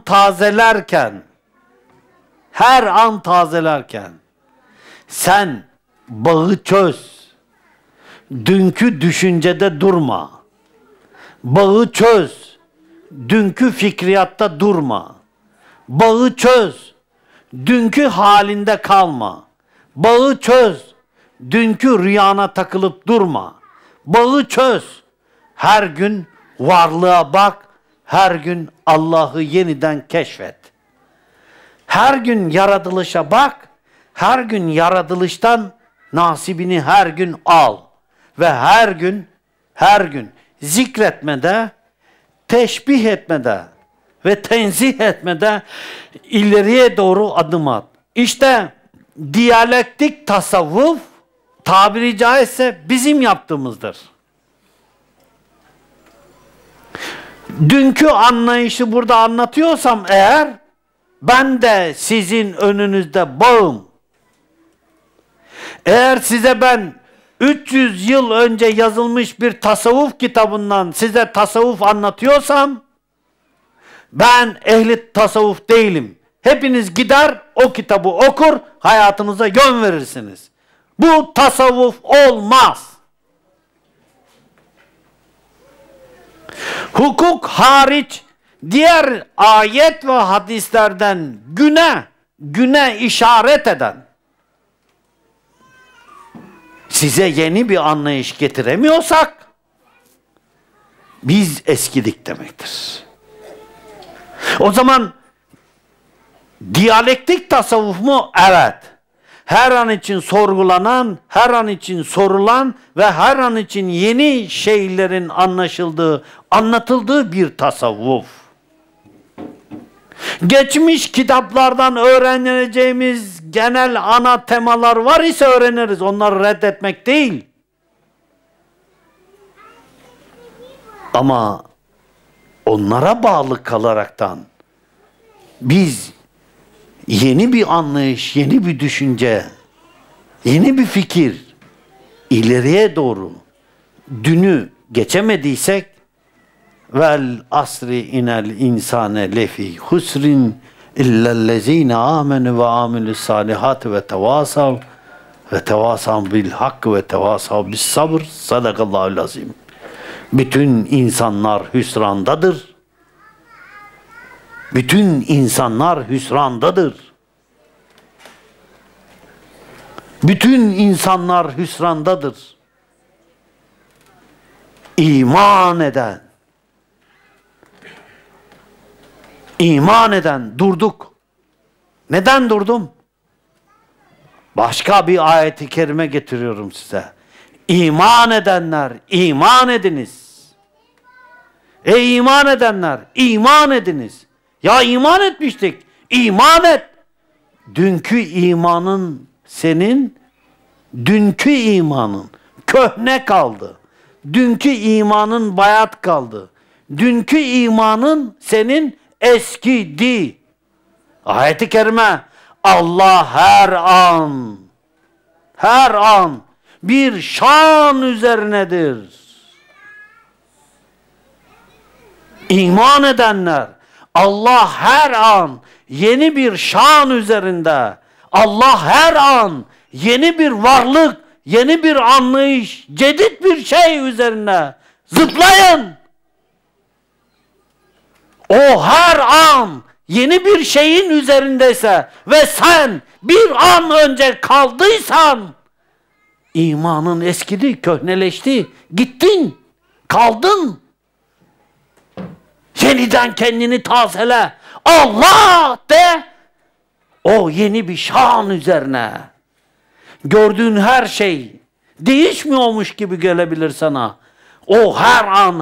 tazelerken sen bağı çöz. Dünkü düşüncede durma. Bağı çöz. Dünkü fikriyatta durma. Bağı çöz. Dünkü halinde kalma. Bağı çöz. Dünkü rüyana takılıp durma. Bağı çöz. Her gün varlığa bak. Her gün Allah'ı yeniden keşfet. Her gün yaratılışa bak. Her gün yaratılıştan nasibini her gün al. Ve her gün zikretmede, teşbih etmede ve tenzih etmede ileriye doğru adım at. İşte diyalektik tasavvuf tabiri caizse bizim yaptığımızdır. Dünkü anlayışı burada anlatıyorsam eğer, ben de sizin önünüzde bağım. Eğer size ben 300 yıl önce yazılmış bir tasavvuf kitabından size tasavvuf anlatıyorsam, ben ehli tasavvuf değilim. Hepiniz gider o kitabı okur, hayatınıza yön verirsiniz. Bu tasavvuf olmaz. Hukuk hariç diğer ayet ve hadislerden güne işaret eden, size yeni bir anlayış getiremiyorsak biz eskidik demektir. O zaman diyalektik tasavvuf mu? Evet. Her an için sorgulanan, her an için sorulan ve her an için yeni şeylerin anlaşıldığı, anlatıldığı bir tasavvuf. Geçmiş kitaplardan öğreneceğimiz genel ana temalar var ise öğreniriz. Onları reddetmek değil. Ama onlara bağlı kalaraktan biz yeni bir anlayış, yeni bir düşünce, yeni bir fikir, ileriye doğru dünü geçemediysek, vel asri inel insane lefi husrin illellezine amenu ve amilus salihat ve tevasav bil hak ve tevasav bis sabr. Sadakallahul azim. Bütün insanlar hüsrandadır. Bütün insanlar hüsrandadır. Bütün insanlar hüsrandadır. İman eden durduk. Neden durdum? Başka bir ayeti kerime getiriyorum size. İman edenler, iman ediniz. Ey iman edenler, iman ediniz. Ya iman etmiştik, iman et. Dünkü imanın senin, dünkü imanın köhne kaldı. Dünkü imanın bayat kaldı. Dünkü imanın senin eskidi. Ayet-i kerime, Allah her an bir şan üzerinedir. İman edenler, Allah her an yeni bir şan üzerinde. Allah her an yeni bir varlık, yeni bir anlayış, cedid bir şey üzerine. Zıplayın! O her an yeni bir şeyin üzerindeyse ve sen bir an önce kaldıysan, imanın eskidi, köhneleşti, gittin, kaldın. Yeniden kendini tazele. Allah de, O yeni bir şan üzerine. Gördüğün her şey değişmiyormuş gibi gelebilir sana. O her an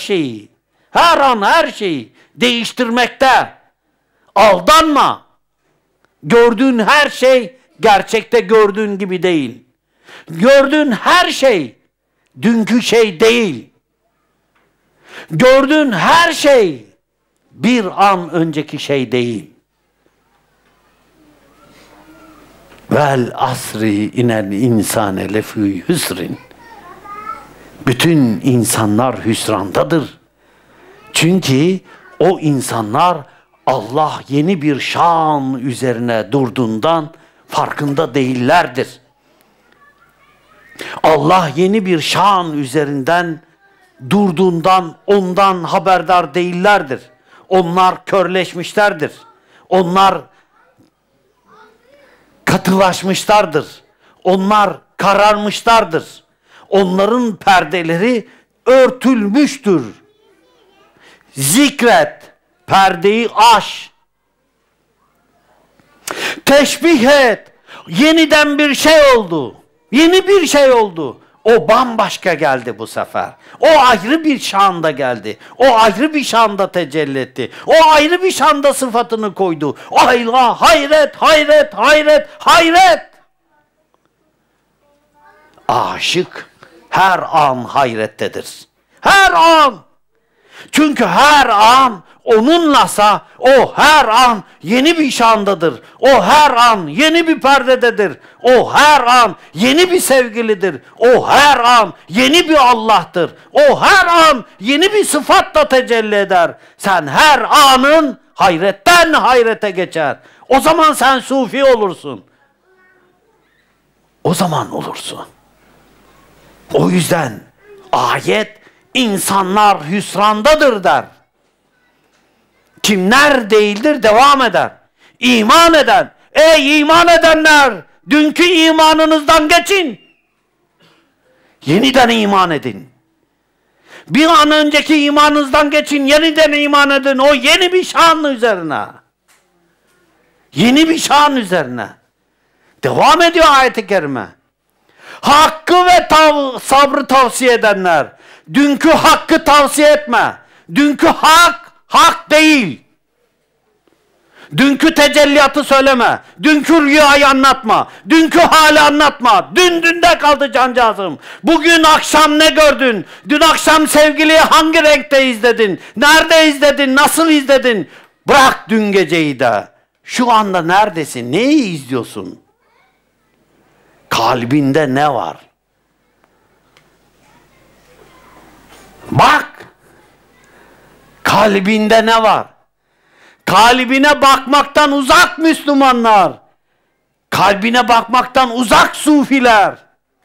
her şeyi değiştirmekte. Aldanma. Gördüğün her şey gerçekte gördüğün gibi değil. Gördüğün her şey dünkü şey değil. Gördüğün her şey bir an önceki şey değil. Vel asri inel insane lefü hüsrin. Bütün insanlar hüsrandadır. Çünkü o insanlar Allah yeni bir şan üzerine durduğundan farkında değillerdir. Allah yeni bir şan üzerinden durduğundan ondan haberdar değillerdir. Onlar körleşmişlerdir. Onlar katılaşmışlardır. Onlar kararmışlardır. Onların perdeleri örtülmüştür. Zikret, perdeyi aş. Teşbih et. Yeniden bir şey oldu. Yeni bir şey oldu. O bambaşka geldi bu sefer. O ayrı bir şanda geldi. O ayrı bir şanda tecelli etti. O ayrı bir şanda sıfatını koydu. Allah, hayret, hayret, hayret, hayret. Aşık her an hayrettedir. Her an. Çünkü her an onunlasa o her an yeni bir şandadır. O her an yeni bir perdededir. O her an yeni bir sevgilidir. O her an yeni bir Allah'tır. O her an yeni bir sıfatla tecelli eder. Sen her anın hayretten hayrete geçer. O zaman sen sufi olursun. O zaman olursun. O yüzden ayet insanlar hüsrandadır der. Kimler değildir? Devam eder. İman eden. Ey iman edenler! Dünkü imanınızdan geçin. Yeniden iman edin. Bir an önceki imanınızdan geçin. Yeniden iman edin. O yeni bir şan üzerine. Yeni bir şan üzerine. Devam ediyor ayet-i kerime. Hakkı ve sabrı tavsiye edenler. Dünkü hakkı tavsiye etme. Dünkü hak değil. Dünkü tecelliyatı söyleme. Dünkü rüyayı anlatma. Dünkü hali anlatma. Dünde kaldı cancağızım. Bugün akşam ne gördün? Dün akşam sevgiliyi hangi renkte izledin? Nerede izledin? Nasıl izledin? Bırak dün geceyi de. Şu anda neredesin? Neyi izliyorsun? Kalbinde ne var? Bak. Kalbinde ne var? Kalbine bakmaktan uzak Müslümanlar. Kalbine bakmaktan uzak sufiler.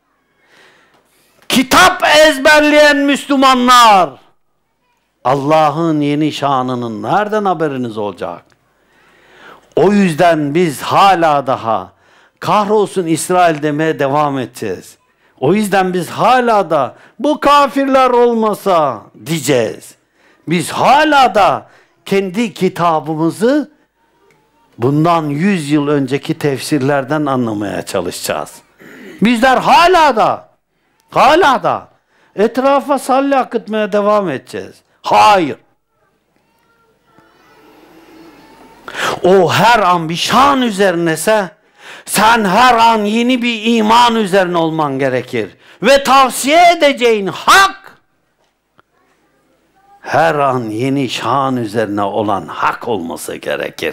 Kitap ezberleyen Müslümanlar. Allah'ın yeni şanının nereden haberiniz olacak? O yüzden biz hala daha kahrolsun İsrail demeye devam edeceğiz. O yüzden biz hala da bu kafirler olmasa diyeceğiz. Biz hala da kendi kitabımızı bundan 100 yıl önceki tefsirlerden anlamaya çalışacağız. Bizler hala da etrafa salli akıtmaya devam edeceğiz. Hayır. O her an bir şan üzerinese sen her an yeni bir iman üzerine olman gerekir. Ve tavsiye edeceğin hak her an yeni şan üzerine olan hak olması gerekir.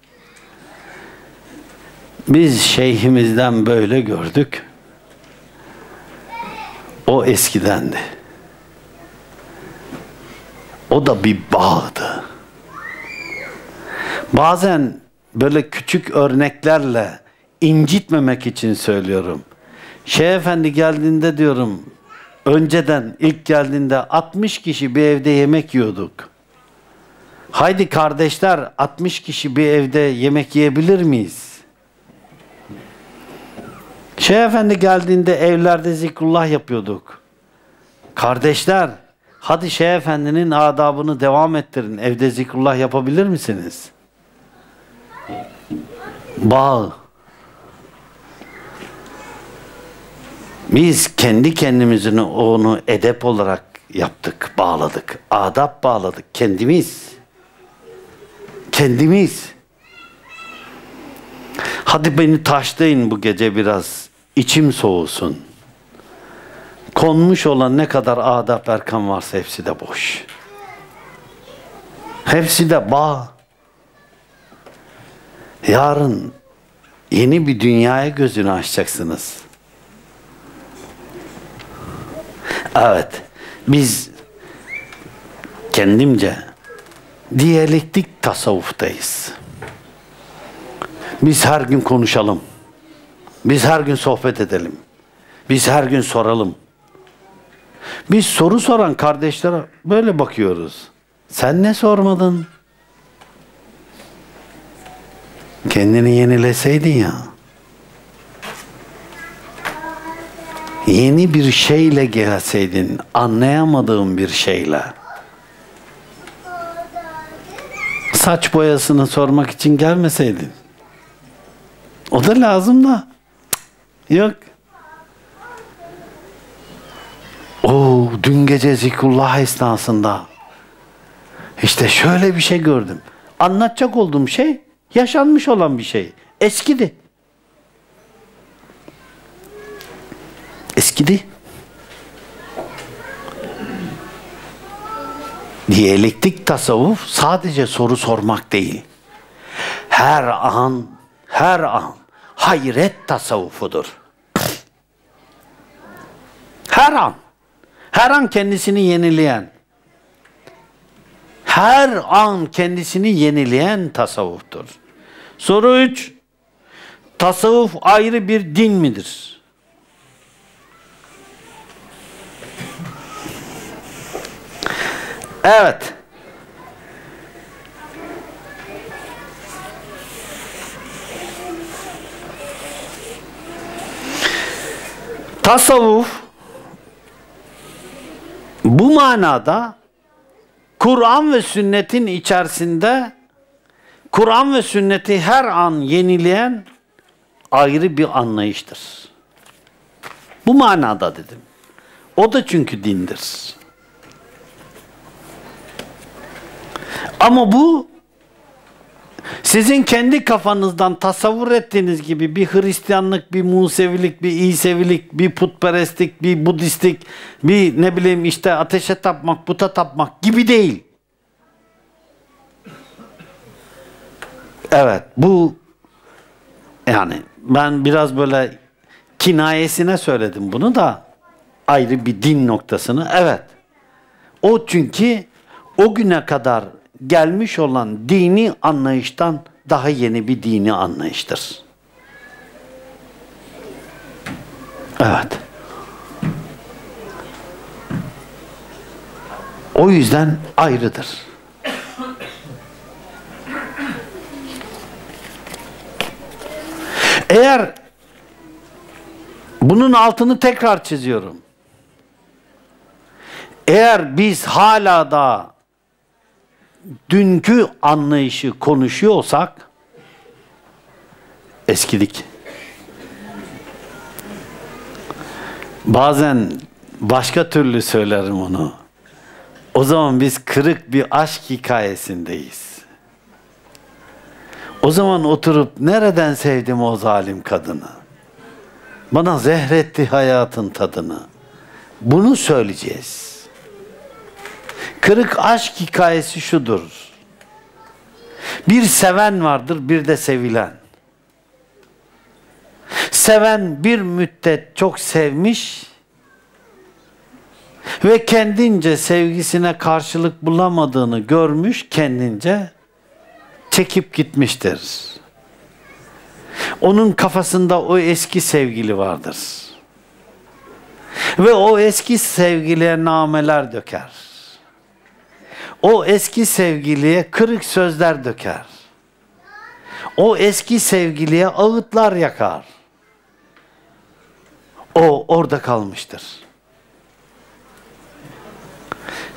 Biz şeyhimizden böyle gördük. O eskidendi. O da bir bağdı. Bazen böyle küçük örneklerle incitmemek için söylüyorum. Şeyh Efendi geldiğinde diyorum, önceden ilk geldiğinde 60 kişi bir evde yemek yiyorduk. Haydi kardeşler 60 kişi bir evde yemek yiyebilir miyiz? Şeyh Efendi geldiğinde evlerde zikrullah yapıyorduk. Kardeşler hadi Şeyh Efendi'nin adabını devam ettirin. Evde zikrullah yapabilir misiniz? Bağ. Biz kendi kendimizin onu edep olarak yaptık, bağladık. Adap bağladık. Kendimiz. Kendimiz. Hadi beni taşlayın bu gece biraz. İçim soğusun. Konmuş olan ne kadar adap erkan varsa hepsi de boş. Hepsi de bağ. Yarın yeni bir dünyaya gözünü açacaksınız. Evet, biz kendimce diyalektik tasavvuftayız. Biz her gün konuşalım. Biz her gün sohbet edelim. Biz her gün soralım. Biz soru soran kardeşlere böyle bakıyoruz. Sen ne sormadın? Kendini yenileseydin ya. Yeni bir şeyle gelseydin, anlayamadığın bir şeyle. Saç boyasını sormak için gelmeseydin. O da lazım da. Yok. Dün gece zikrullah esnasında işte şöyle bir şey gördüm. Anlatacak olduğum şey yaşanmış olan bir şey. Eskidi. Eskidi. Diyalektik tasavvuf sadece soru sormak değil. Her an hayret tasavvufudur. Her an kendisini yenileyen, her an kendisini yenileyen tasavvuftur. Soru 3. Tasavvuf ayrı bir din midir? Evet. Tasavvuf bu manada Kur'an ve sünnetin içerisinde Kur'an ve sünneti her an yenileyen ayrı bir anlayıştır. Bu manada dedim. O da çünkü dindir. Ama bu sizin kendi kafanızdan tasavvur ettiğiniz gibi bir Hristiyanlık, bir Musevilik, bir İsevilik, bir putperestlik, bir Budistlik, bir ne bileyim işte ateşe tapmak, puta tapmak gibi değil. Evet, bu yani ben biraz böyle kinayesine söyledim bunu da ayrı bir din noktasını. Evet. O çünkü o güne kadar gelmiş olan dini anlayıştan daha yeni bir dini anlayıştır. Evet. O yüzden ayrıdır. Eğer bunun altını tekrar çiziyorum. Eğer biz hala da dünkü anlayışı konuşuyorsak eskidik. Bazen başka türlü söylerim onu. O zaman biz kırık bir aşk hikayesindeyiz. O zaman oturup nereden sevdim o zalim kadını? Bana zehretti hayatın tadını. Bunu söyleyeceğiz. Kırık aşk hikayesi şudur. Bir seven vardır, bir de sevilen. Seven bir müddet çok sevmiş ve kendince sevgisine karşılık bulamadığını görmüş, kendince çekip gitmiştir. Onun kafasında o eski sevgili vardır. Ve o eski sevgiliye nameler döker. O eski sevgiliye kırık sözler döker. O eski sevgiliye ağıtlar yakar. O orada kalmıştır.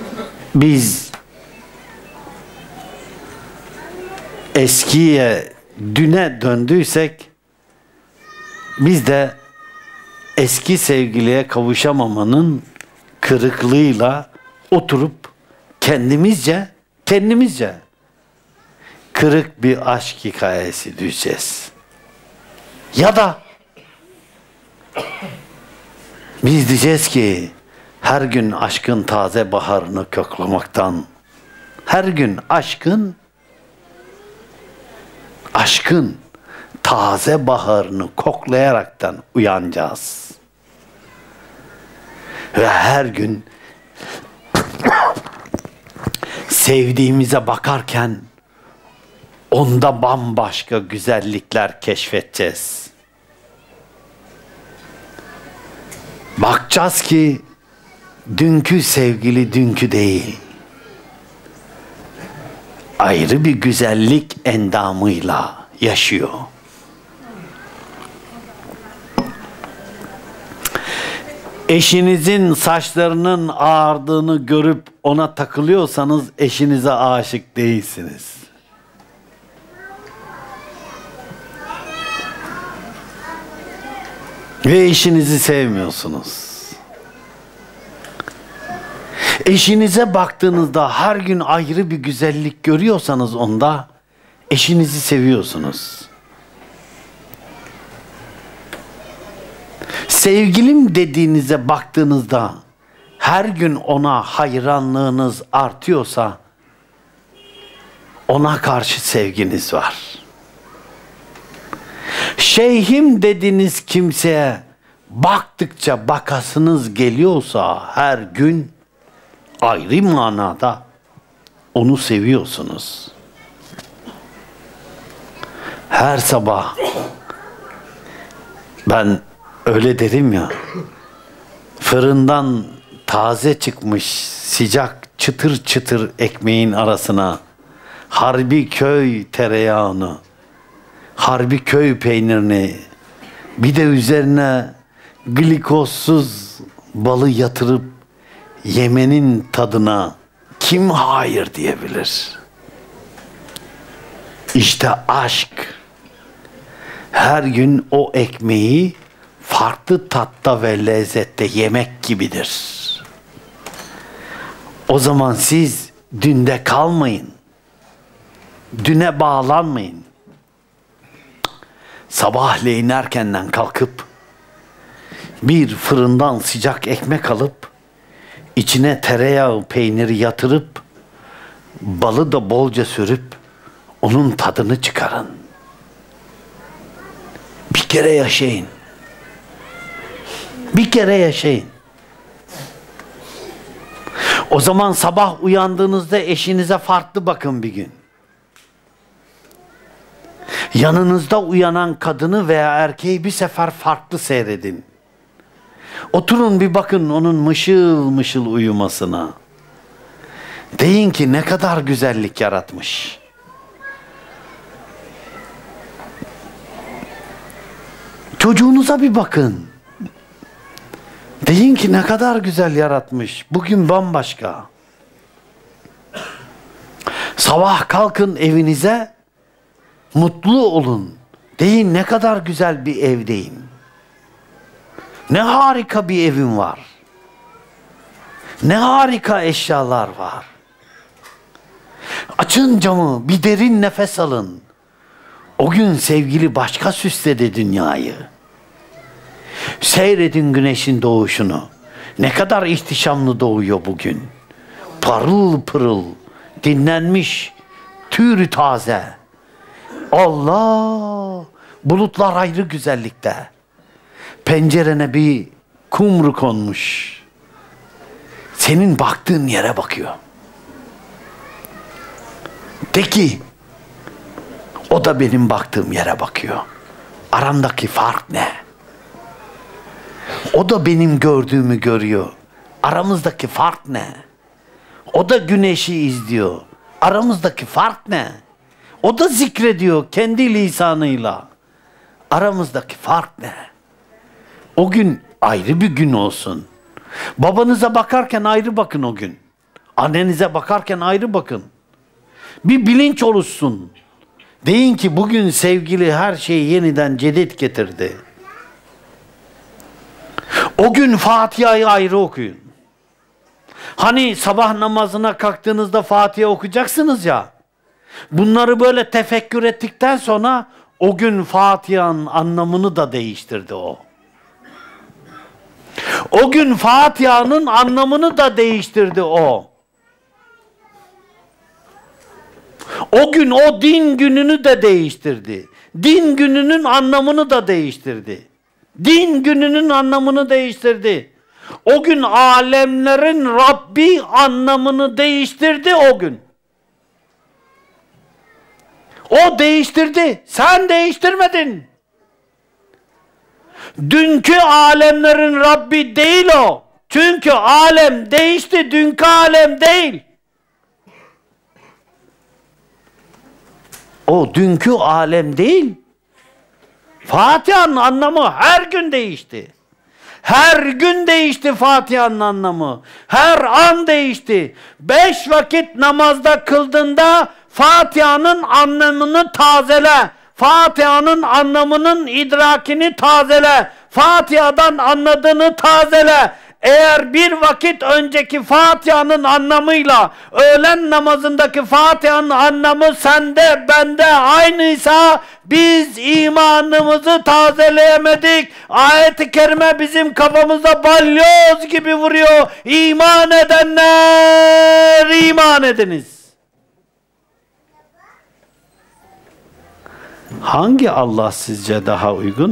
Biz eskiye düne döndüysek biz de eski sevgiliye kavuşamamanın kırıklığıyla oturup kendimizce kırık bir aşk hikayesi düşeceğiz. Ya da biz diyeceğiz ki her gün aşkın taze baharını koklamaktan, her gün aşkın taze baharını koklayaraktan uyanacağız. Ve her gün sevdiğimize bakarken onda bambaşka güzellikler keşfedeceğiz. Bakacağız ki dünkü sevgili dünkü değil. Ayrı bir güzellik endamıyla yaşıyor. Eşinizin saçlarının ağardığını görüp ona takılıyorsanız eşinize aşık değilsiniz. Ve eşinizi sevmiyorsunuz. Eşinize baktığınızda her gün ayrı bir güzellik görüyorsanız onda eşinizi seviyorsunuz. Sevgilim dediğinize baktığınızda her gün ona hayranlığınız artıyorsa ona karşı sevginiz var. Şeyhim dediğiniz kimseye baktıkça bakasınız geliyorsa her gün ayrı manada onu seviyorsunuz. Her sabah ben öyle derim ya, fırından taze çıkmış sıcak çıtır çıtır ekmeğin arasına harbi köy tereyağını, harbi köy peynirini, bir de üzerine glikozsuz balı yatırıp yemenin tadına kim hayır diyebilir? İşte aşk her gün o ekmeği farklı tatta ve lezzette yemek gibidir. O zaman siz dünde kalmayın. Düne bağlanmayın. Sabahleyin erkenden kalkıp bir fırından sıcak ekmek alıp içine tereyağı peyniri yatırıp balı da bolca sürüp onun tadını çıkarın. Bir kere yaşayın. Bir kere yaşayın. O zaman sabah uyandığınızda eşinize farklı bakın bir gün. Yanınızda uyanan kadını veya erkeği bir sefer farklı seyredin. Oturun bir bakın onun mışıl mışıl uyumasına. Deyin ki ne kadar güzellik yaratmış. Çocuğunuza bir bakın. Deyin ki ne kadar güzel yaratmış. Bugün bambaşka. Sabah kalkın evinize, mutlu olun. Deyin ne kadar güzel bir evdeyim. Ne harika bir evim var. Ne harika eşyalar var. Açın camı, bir derin nefes alın. O gün sevgili başka süsledi dünyayı. Seyredin güneşin doğuşunu. Ne kadar ihtişamlı doğuyor bugün. Parıl pırıl, dinlenmiş, tüyrü taze. Allah! Bulutlar ayrı güzellikte. Pencerene bir kumru konmuş. Senin baktığın yere bakıyor. De ki, o da benim baktığım yere bakıyor. Aramdaki fark ne? O da benim gördüğümü görüyor. Aramızdaki fark ne? O da güneşi izliyor. Aramızdaki fark ne? O da zikrediyor kendi lisanıyla. Aramızdaki fark ne? O gün ayrı bir gün olsun. Babanıza bakarken ayrı bakın o gün. Annenize bakarken ayrı bakın. Bir bilinç oluşsun. Deyin ki bugün sevgili her şeyi yeniden cedid getirdi. O gün Fatiha'yı ayrı okuyun. Hani sabah namazına kalktığınızda Fatiha okuyacaksınız ya. Bunları böyle tefekkür ettikten sonra o gün Fatiha'nın anlamını da değiştirdi o. O gün Fatiha'nın anlamını da değiştirdi o. O gün o din gününü de değiştirdi. Din gününün anlamını da değiştirdi. Din gününün anlamını değiştirdi. O gün alemlerin Rabbi anlamını değiştirdi o gün. O değiştirdi. Sen değiştirmedin. Dünkü alemlerin Rabbi değil o. Çünkü alem değişti. Dünkü alem değil. O dünkü alem değil. Fatiha'nın anlamı her gün değişti. Her gün değişti Fatiha'nın anlamı. Her an değişti. 5 vakit namazda kıldığında Fatiha'nın anlamını tazele. Fatiha'nın anlamının idrakini tazele. Fatiha'dan anladığını tazele. Eğer bir vakit önceki Fatiha'nın anlamıyla öğlen namazındaki Fatiha'nın anlamı sende bende aynıysa biz imanımızı tazeleyemedik. Ayet-i kerime bizim kafamıza balyoz gibi vuruyor. İman edenler iman ediniz. Hangi Allah sizce daha uygun?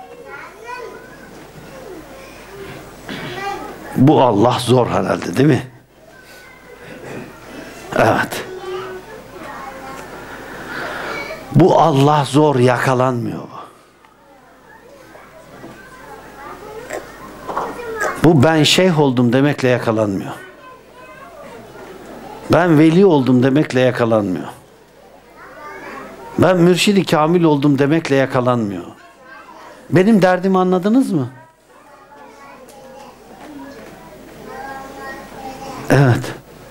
Bu Allah zor herhalde değil mi? Evet. Bu Allah zor, yakalanmıyor bu. Bu ben şeyh oldum demekle yakalanmıyor. Ben veli oldum demekle yakalanmıyor. Ben mürşid-i kamil oldum demekle yakalanmıyor. Benim derdimi anladınız mı? Evet.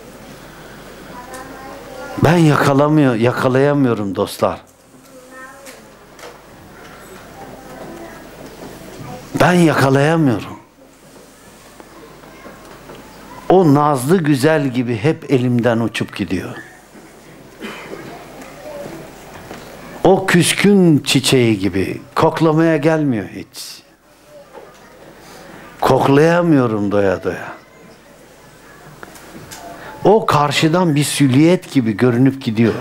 Ben yakalayamıyorum dostlar. Ben yakalayamıyorum. O nazlı güzel gibi hep elimden uçup gidiyor. O küskün çiçeği gibi koklamaya gelmiyor hiç. Koklayamıyorum doya doya. O karşıdan bir silüet gibi görünüp gidiyor.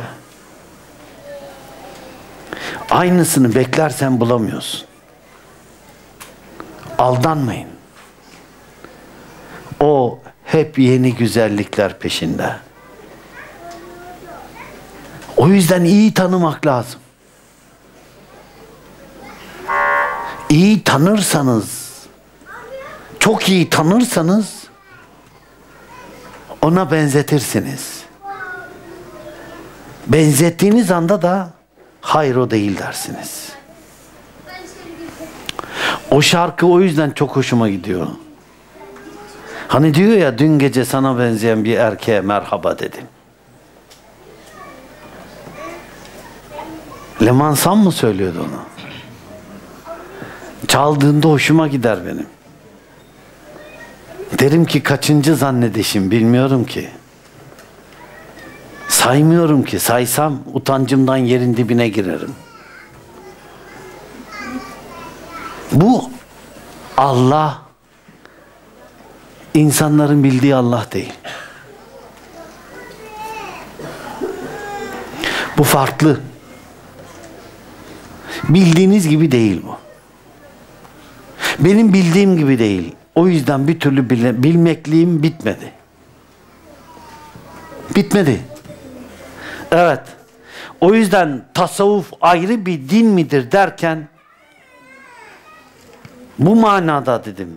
Aynısını beklersen bulamıyorsun. Aldanmayın. O hep yeni güzellikler peşinde. O yüzden iyi tanımak lazım. İyi tanırsanız, çok iyi tanırsanız ona benzetirsiniz. Benzettiğiniz anda da hayır o değil dersiniz. O şarkı o yüzden çok hoşuma gidiyor. Hani diyor ya, dün gece sana benzeyen bir erkeğe merhaba dedim. Leman Sam mı söylüyordu onu? Çaldığında hoşuma gider benim. Derim ki kaçıncı zannedişim bilmiyorum ki. Saymıyorum ki. Saysam utancımdan yerin dibine girerim. Bu Allah insanların bildiği Allah değil. Bu farklı. Bildiğiniz gibi değil bu. Benim bildiğim gibi değil. O yüzden bir türlü bilmekliğim bitmedi. Bitmedi. Evet. O yüzden tasavvuf ayrı bir din midir derken bu manada dedim.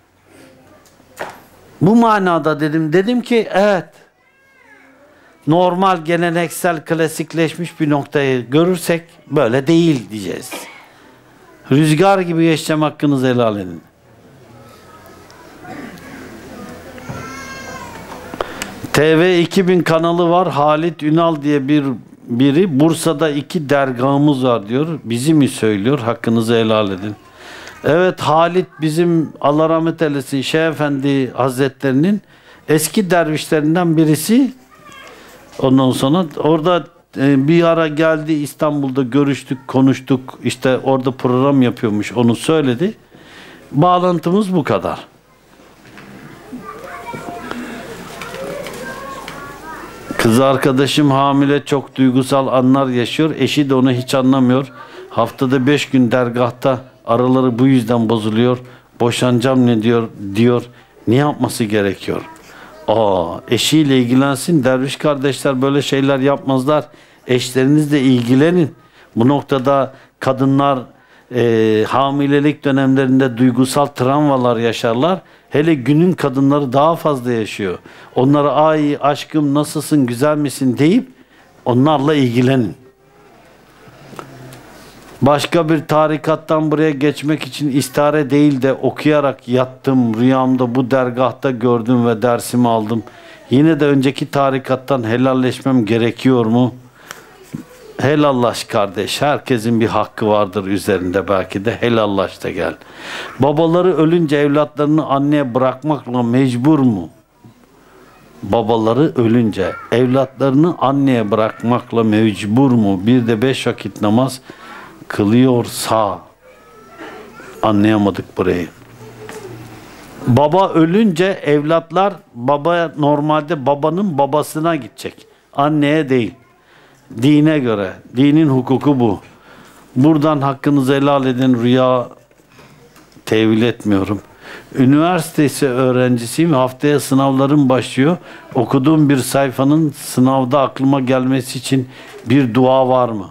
Bu manada dedim ki evet. Normal, geleneksel, klasikleşmiş bir noktayı görürsek böyle değil diyeceğiz. Rüzgar gibi yaşam hakkınızı helal edin. TV 2000 kanalı var. Halit Ünal diye bir biri Bursa'da 2 dergahımız var diyor. Bizi mi söylüyor? Hakkınızı helal edin. Evet, Halit bizim Allah rahmet eylesin Şeyh Efendi Hazretlerinin eski dervişlerinden birisi. Ondan sonra orada bir ara geldi, İstanbul'da görüştük, konuştuk. İşte orada program yapıyormuş, onu söyledi. Bağlantımız bu kadar. Kız arkadaşım hamile, çok duygusal anlar yaşıyor. Eşi de onu hiç anlamıyor. Haftada 5 gün dergahta, araları bu yüzden bozuluyor. Boşanacağım ne diyor. Ne yapması gerekiyor? Eşiyle ilgilensin. Derviş kardeşler böyle şeyler yapmazlar. Eşlerinizle ilgilenin. Bu noktada kadınlar hamilelik dönemlerinde duygusal travmalar yaşarlar. Hele günün kadınları daha fazla yaşıyor. Onlara ay aşkım nasılsın, güzel misin deyip onlarla ilgilenin. Başka bir tarikattan buraya geçmek için istihare değil de okuyarak yattım. Rüyamda bu dergahta gördüm ve dersimi aldım. Yine de önceki tarikattan helalleşmem gerekiyor mu? Helallaş kardeş. Herkesin bir hakkı vardır üzerinde, belki de helallaş da gel. Babaları ölünce evlatlarını anneye bırakmakla mecbur mu? Babaları ölünce evlatlarını anneye bırakmakla mecbur mu? Bir de 5 vakit namaz kılıyorsa, anlayamadık burayı. Baba ölünce evlatlar normalde babanın babasına gidecek. Anneye değil. Dine göre. Dinin hukuku bu. Buradan hakkınızı helal edin. Rüya tevil etmiyorum. Üniversitesi öğrencisiyim. Haftaya sınavlarım başlıyor. Okuduğum bir sayfanın sınavda aklıma gelmesi için bir dua var mı?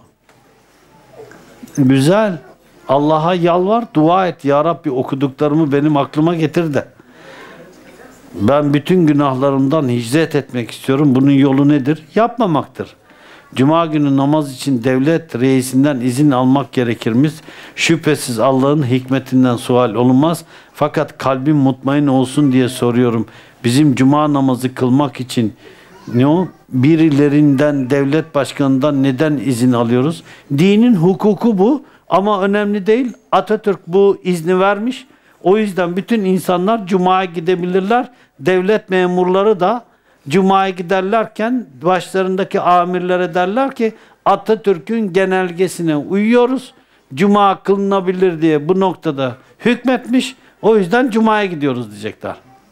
Güzel. Allah'a yalvar, dua et. Ya Rabbi, okuduklarımı benim aklıma getir de. Ben bütün günahlarımdan hicret etmek istiyorum. Bunun yolu nedir? Yapmamaktır. Cuma günü namaz için devlet reisinden izin almak gerekirmiş. Şüphesiz Allah'ın hikmetinden sual olunmaz. Fakat kalbim mutmain olsun diye soruyorum. Bizim cuma namazı kılmak için birilerinden, devlet başkanından neden izin alıyoruz? Dinin hukuku bu ama önemli değil. Atatürk bu izni vermiş. O yüzden bütün insanlar cumaya gidebilirler. Devlet memurları da cumaya giderlerken başlarındaki amirlere derler ki Atatürk'ün genelgesine uyuyoruz. Cuma kılınabilir diye bu noktada hükmetmiş. O yüzden cumaya gidiyoruz diyecekler.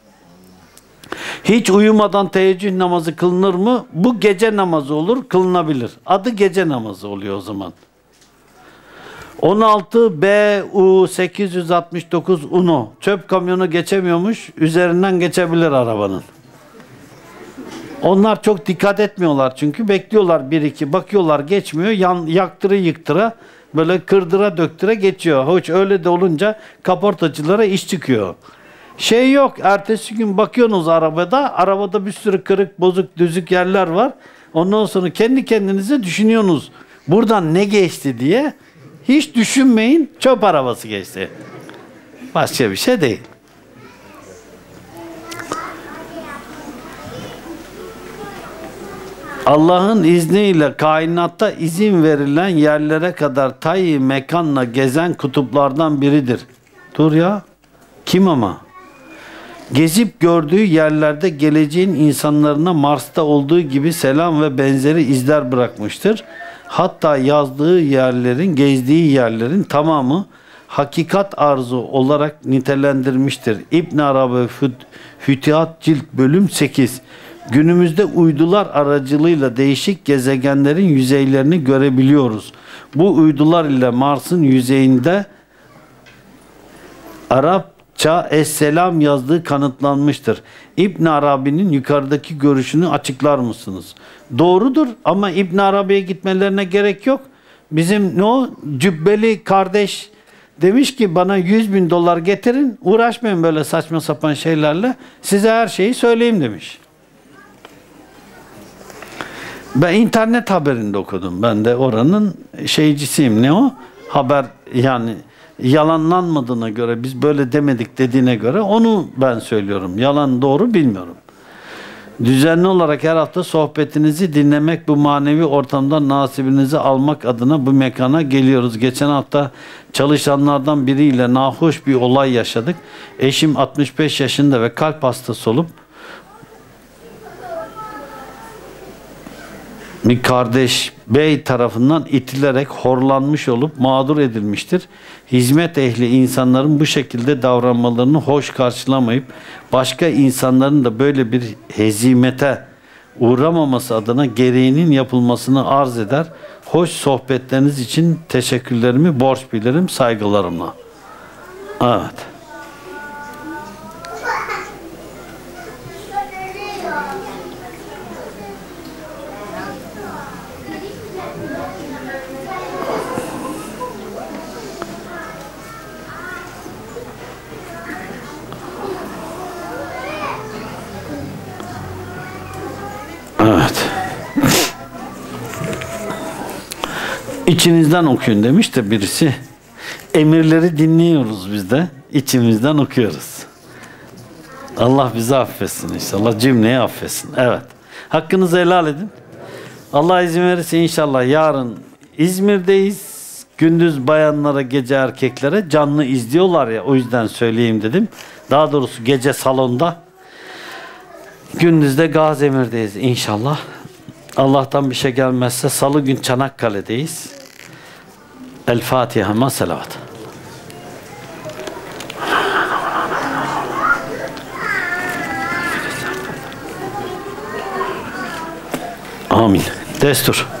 Hiç uyumadan teheccüd namazı kılınır mı? Bu gece namazı olur, kılınabilir. Adı gece namazı oluyor o zaman. 16 BU 869 UNO. Çöp kamyonu geçemiyormuş, üzerinden geçebilir arabanın. Onlar çok dikkat etmiyorlar çünkü bekliyorlar 1-2, bakıyorlar geçmiyor, yaktıra yıktıra böyle kırdıra döktüre geçiyor. Hoş öyle de olunca kaportacılara iş çıkıyor. Şey yok, ertesi gün bakıyorsunuz arabada bir sürü kırık, bozuk, düzük yerler var. Ondan sonra kendi kendinize düşünüyorsunuz buradan ne geçti diye. Hiç düşünmeyin, çöp arabası geçti. Başka bir şey değil. Allah'ın izniyle kainatta izin verilen yerlere kadar tayyi mekanla gezen kutuplardan biridir. Dur ya. Kim ama? Gezip gördüğü yerlerde geleceğin insanlarına Mars'ta olduğu gibi selam ve benzeri izler bırakmıştır. Hatta yazdığı yerlerin, gezdiği yerlerin tamamı hakikat arzu olarak nitelendirmiştir. İbn Arabi Fütühat Cilt Bölüm 8. Günümüzde uydular aracılığıyla değişik gezegenlerin yüzeylerini görebiliyoruz. Bu uydular ile Mars'ın yüzeyinde Arapça Esselam yazdığı kanıtlanmıştır. İbn Arabi'nin yukarıdaki görüşünü açıklar mısınız? Doğrudur ama İbn Arabi'ye gitmelerine gerek yok. Bizim cübbeli kardeş demiş ki bana 100.000 dolar getirin, uğraşmayın böyle saçma sapan şeylerle, size her şeyi söyleyeyim demiş. Ben internet haberinde okudum. Ben de oranın şeycisiyim. Haber, yani yalanlanmadığına göre, biz böyle demedik dediğine göre onu ben söylüyorum. Yalan doğru bilmiyorum. Düzenli olarak her hafta sohbetinizi dinlemek, bu manevi ortamdan nasibinizi almak adına bu mekana geliyoruz. Geçen hafta çalışanlardan biriyle nahoş bir olay yaşadık. Eşim 65 yaşında ve kalp hastası olup bir kardeş bey tarafından itilerek horlanmış olup mağdur edilmiştir. Hizmet ehli insanların bu şekilde davranmalarını hoş karşılamayıp başka insanların da böyle bir hezimete uğramaması adına gereğinin yapılmasını arz eder. Hoş sohbetleriniz için teşekkürlerimi borç bilirim saygılarımla. Evet. Evet. İçinizden okuyun demiş de birisi. Emirleri dinliyoruz biz de. İçimizden okuyoruz. Allah bizi affetsin inşallah. Cümleyi affetsin. Evet. Hakkınızı helal edin. Allah izin verirse inşallah yarın İzmir'deyiz. Gündüz bayanlara, gece erkeklere canlı izliyorlar ya, o yüzden söyleyeyim dedim. Daha doğrusu gece salonda. Gündüz de Gaziemir'deyiz inşallah. Allah'tan bir şey gelmezse salı gün Çanakkale'deyiz. El Fatiha ma selavat. Amin. Destur.